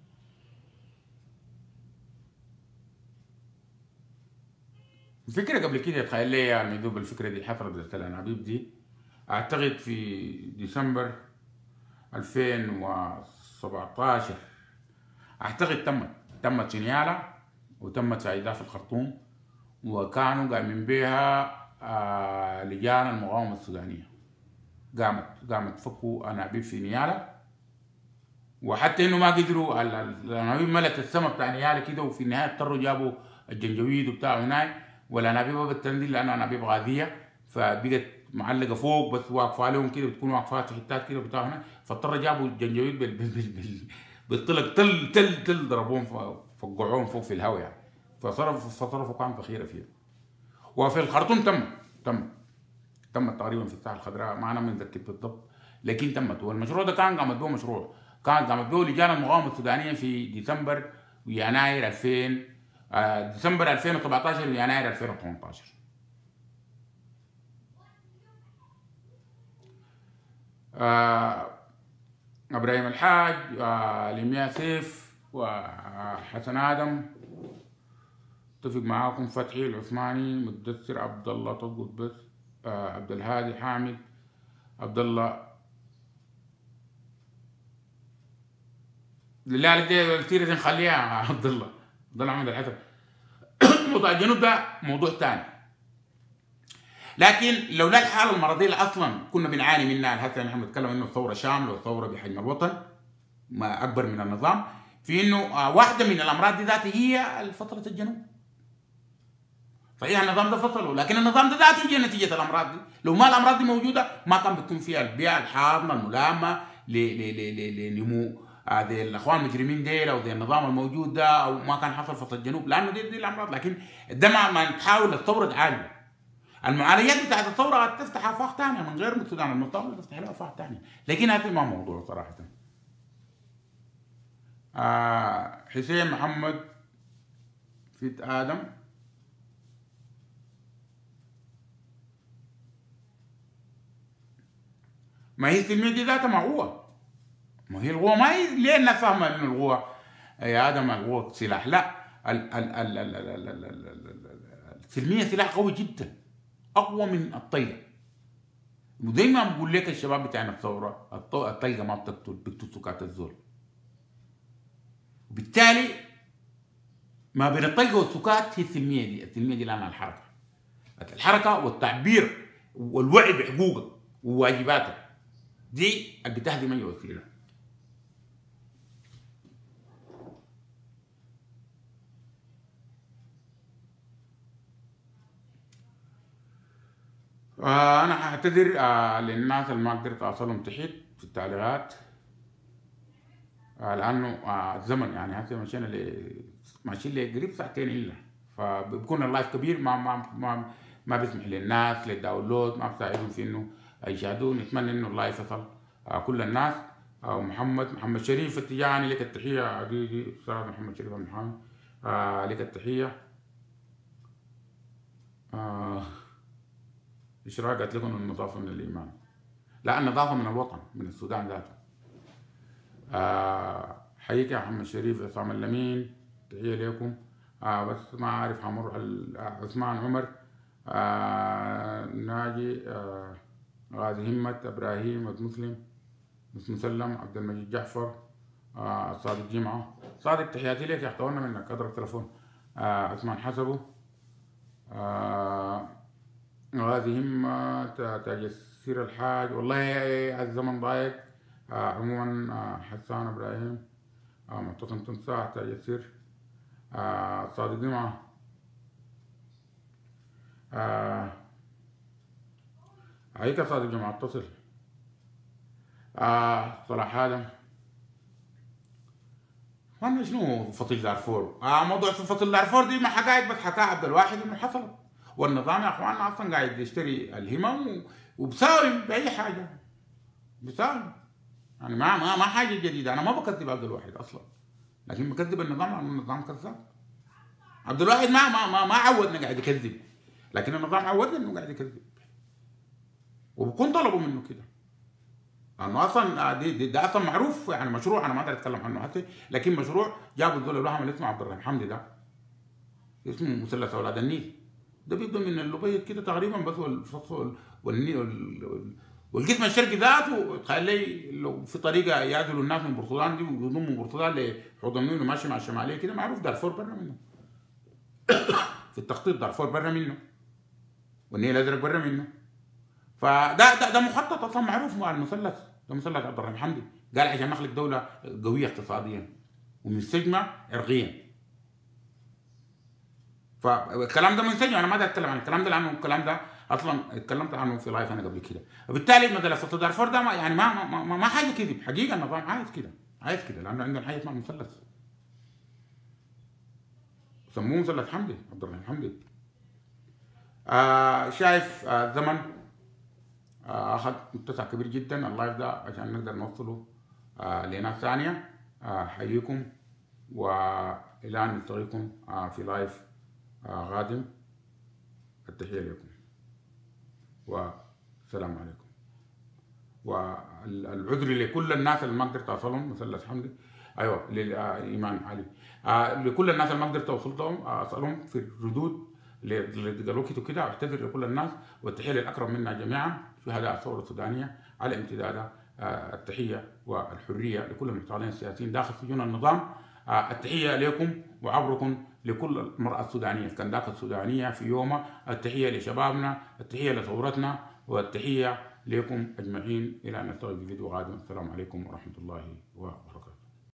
الفكرة قبل كده تخيل لي يا الميزوب، الفكرة دي حصلت بتاعت الانابيب دي اعتقد في ديسمبر 2017 اعتقد تمت في نيالا وتمت سعيدة في الخرطوم، وكانوا قايمين بها لجان المقاومة السودانية، قامت فكوا انابيب في نيالا، وحتى انه ما قدروا الانابيب ملت السما بتاع نيالا كده، وفي النهايه اضطروا جابوا الجنجويد وبتاعه هناك، والانابيب ما بتنزل لانها انابيب غازيه، فبقت معلقه فوق بس واقفه عليهم كده، بتكون واقفه في حتات كده بتاع هنا، فاضطروا جابوا الجنجويد بالطلق تل ضربوهم فقعوهم فوق في الهواء يعني، فصرفوا كان ذخيره فيها. وفي الخرطوم تمت تقريبا في الساحه الخضراء، ما انا متذكر بالضبط، لكن تمت. والمشروع ده كان قامت به قامت به لجان المقاومه السودانيه في ديسمبر ويناير 2000 ديسمبر 2017 ويناير 2018. ابراهيم الحاج، لمياء سيف، وحسن ادم، اتفق معاكم، فتحي العثماني، مدثر، عبد الله تضبط بس، عبد الهادي حامد، عبد الله لله عليك دي السيره دي نخليها عبد الله احمد الحسن. موضوع الجنوب ده موضوع ثاني، لكن لولا الحاله المرضيه اللي اصلا كنا بنعاني منها، هسه نحن بنتكلم انه الثوره شامله والثوره بحجم الوطن ما اكبر من النظام، في انه واحده من الامراض دي ذاتها هي فتره الجنوب. صحيح النظام ده فصله، لكن النظام ده ذاته يجي نتيجه الامراض دي، لو ما الامراض دي موجوده ما كان بتكون فيها البيئه الحاضنه الملائمه لنمو هذه الاخوان المجرمين ديل او زي النظام الموجود ده، او ما كان حصل فصل الجنوب، لانه دي الامراض. لكن ده ما تحاول الثوره تعالج المعالجات بتاعت الثوره، تفتح افاق ثانيه من غير السودان المستقبل، تفتح لها افاق ثانيه، لكن هذا ما موضوع صراحه. حسين محمد فيت ادم ما هي السلميه دي ذاتها ما قوه، ما هي القوه ما هي ليه الناس فاهمه انه القوه يا ادم القوه سلاح، لا السلميه سلاح قوي جدا اقوى من الطلقه. ودايما بقول لك الشباب بتاعنا الثوره الطلقه ما بتقتل، بتقتل سكات الزول. وبالتالي ما بين الطلقه والسكات هي السلميه دي، السلميه دي لانها الحركه والتعبير والوعي بحقوقك وواجباتك دي اللي بتهدم اي وسيله. انا هعتذر للناس اللي ما قدرت اوصلهم تحت في التعليقات، لانه الزمن يعني هسه ماشيين لقريب ساعتين الا، فبيكون اللايف كبير ما بيسمح للناس للداونلود، ما بيساعدهم في انه يشاهدون. نتمنى انه اللايف يصل كل الناس. محمد شريف التجاني لك التحيه عزيزي استاذ محمد شريف المحامي، لك التحيه. إشراء قالت لكم النظافة من الإيمان، لا النظافة من الوطن، من السودان ذاته. حييك يا محمد شريف، عصام اللمين تحية لكم. بس ما أعرف حمر عثمان عمر، ناجي، غازي همة، إبراهيم مسلم، مسلم، عبد المجيد جعفر، صادق جمعة. صادق تحياتي لك يا أخي، طولنا منك أضرب التلفون. عثمان حسبه، غازي همة، تيسير الحاج، والله الزمن ضايق. عموما حسان ابراهيم، معتصم تمساح، تيسير، صادق جمعة، عليك صادق جمعة اتصل، صلاح آدم. وانا شنو فصيل دارفور؟ موضوع فصيل دارفور دي ما حقائق، بس حكاها عبد الواحد انه حصلت، والنظام يا اخواننا اصلا قاعد يشتري الهمم وبساوم باي حاجه، بساوم يعني ما حاجه جديده. انا ما بكذب عبد الواحد اصلا، لكن بكذب النظام لانه النظام كذاب. عبد الواحد ما عودنا قاعد يكذب، لكن النظام عودنا انه قاعد يكذب، وبكون طلبوا منه كده، لانه اصلا ده اصلا معروف يعني مشروع. انا ما اقدر اتكلم عنه حتى، لكن مشروع جابوا الزول اللي عمل اسمه عبد الرحمن حمدي، ده اسمه مثلث اولاد النيل، ده بيبدا من اللبيض كده تقريبا بس، والقسم الشرقي ذاته تخلي لو في طريقه يعدلوا الناس من بورسودان دي ويضموا بورسودان لحوض النيل وماشي مع الشماليه كده، معروف دارفور برا منه. في التخطيط دارفور برا منه، والنيل الازرق برا منه. فده مخطط اصلا معروف مع المثلث، ده مثلث عبد الرحمن حمدي، قال عشان نخلق دوله قويه اقتصاديا ومنسجمه عرقيا. فالكلام ده منسجم، انا ما اتكلم عن الكلام ده لانه الكلام ده اصلا اتكلمت عنه في لايف انا قبل كده. وبالتالي مثلا دارفور ده يعني ما حاجه كذب، حقيقه النظام عايز كده لانه عندنا حاجه اسمها مثلث، سموه مثلث حمدي، عبد الرحمن حمدي. شايف الزمن اخذ متسع كبير جدا اللايف ده عشان نقدر نوصله لناس ثانيه. حييكم والى ان نلتقيكم في لايف قادم. التحيه لكم والسلام عليكم، والعذر لكل الناس اللي ما قدرت اوصلهم. مثلث حمدي، ايوه، لايمان علي، لكل الناس اللي ما قدرت اوصلهم في الردود اللي قالوا كده، اعتذر لكل الناس، والتحيه للاكرم منا جميعا شهداء الثوره السودانيه على امتدادها. التحيه والحريه لكل المعتقلين السياسيين داخل سجون النظام. التحيه لكم وعبركم لكل المرأة السودانية كان داخل السودانية في يومها. التحية لشبابنا، التحية لثورتنا، والتحية لكم أجمعين. إلى أن نلتقي في فيديو قادم. السلام عليكم ورحمة الله وبركاته.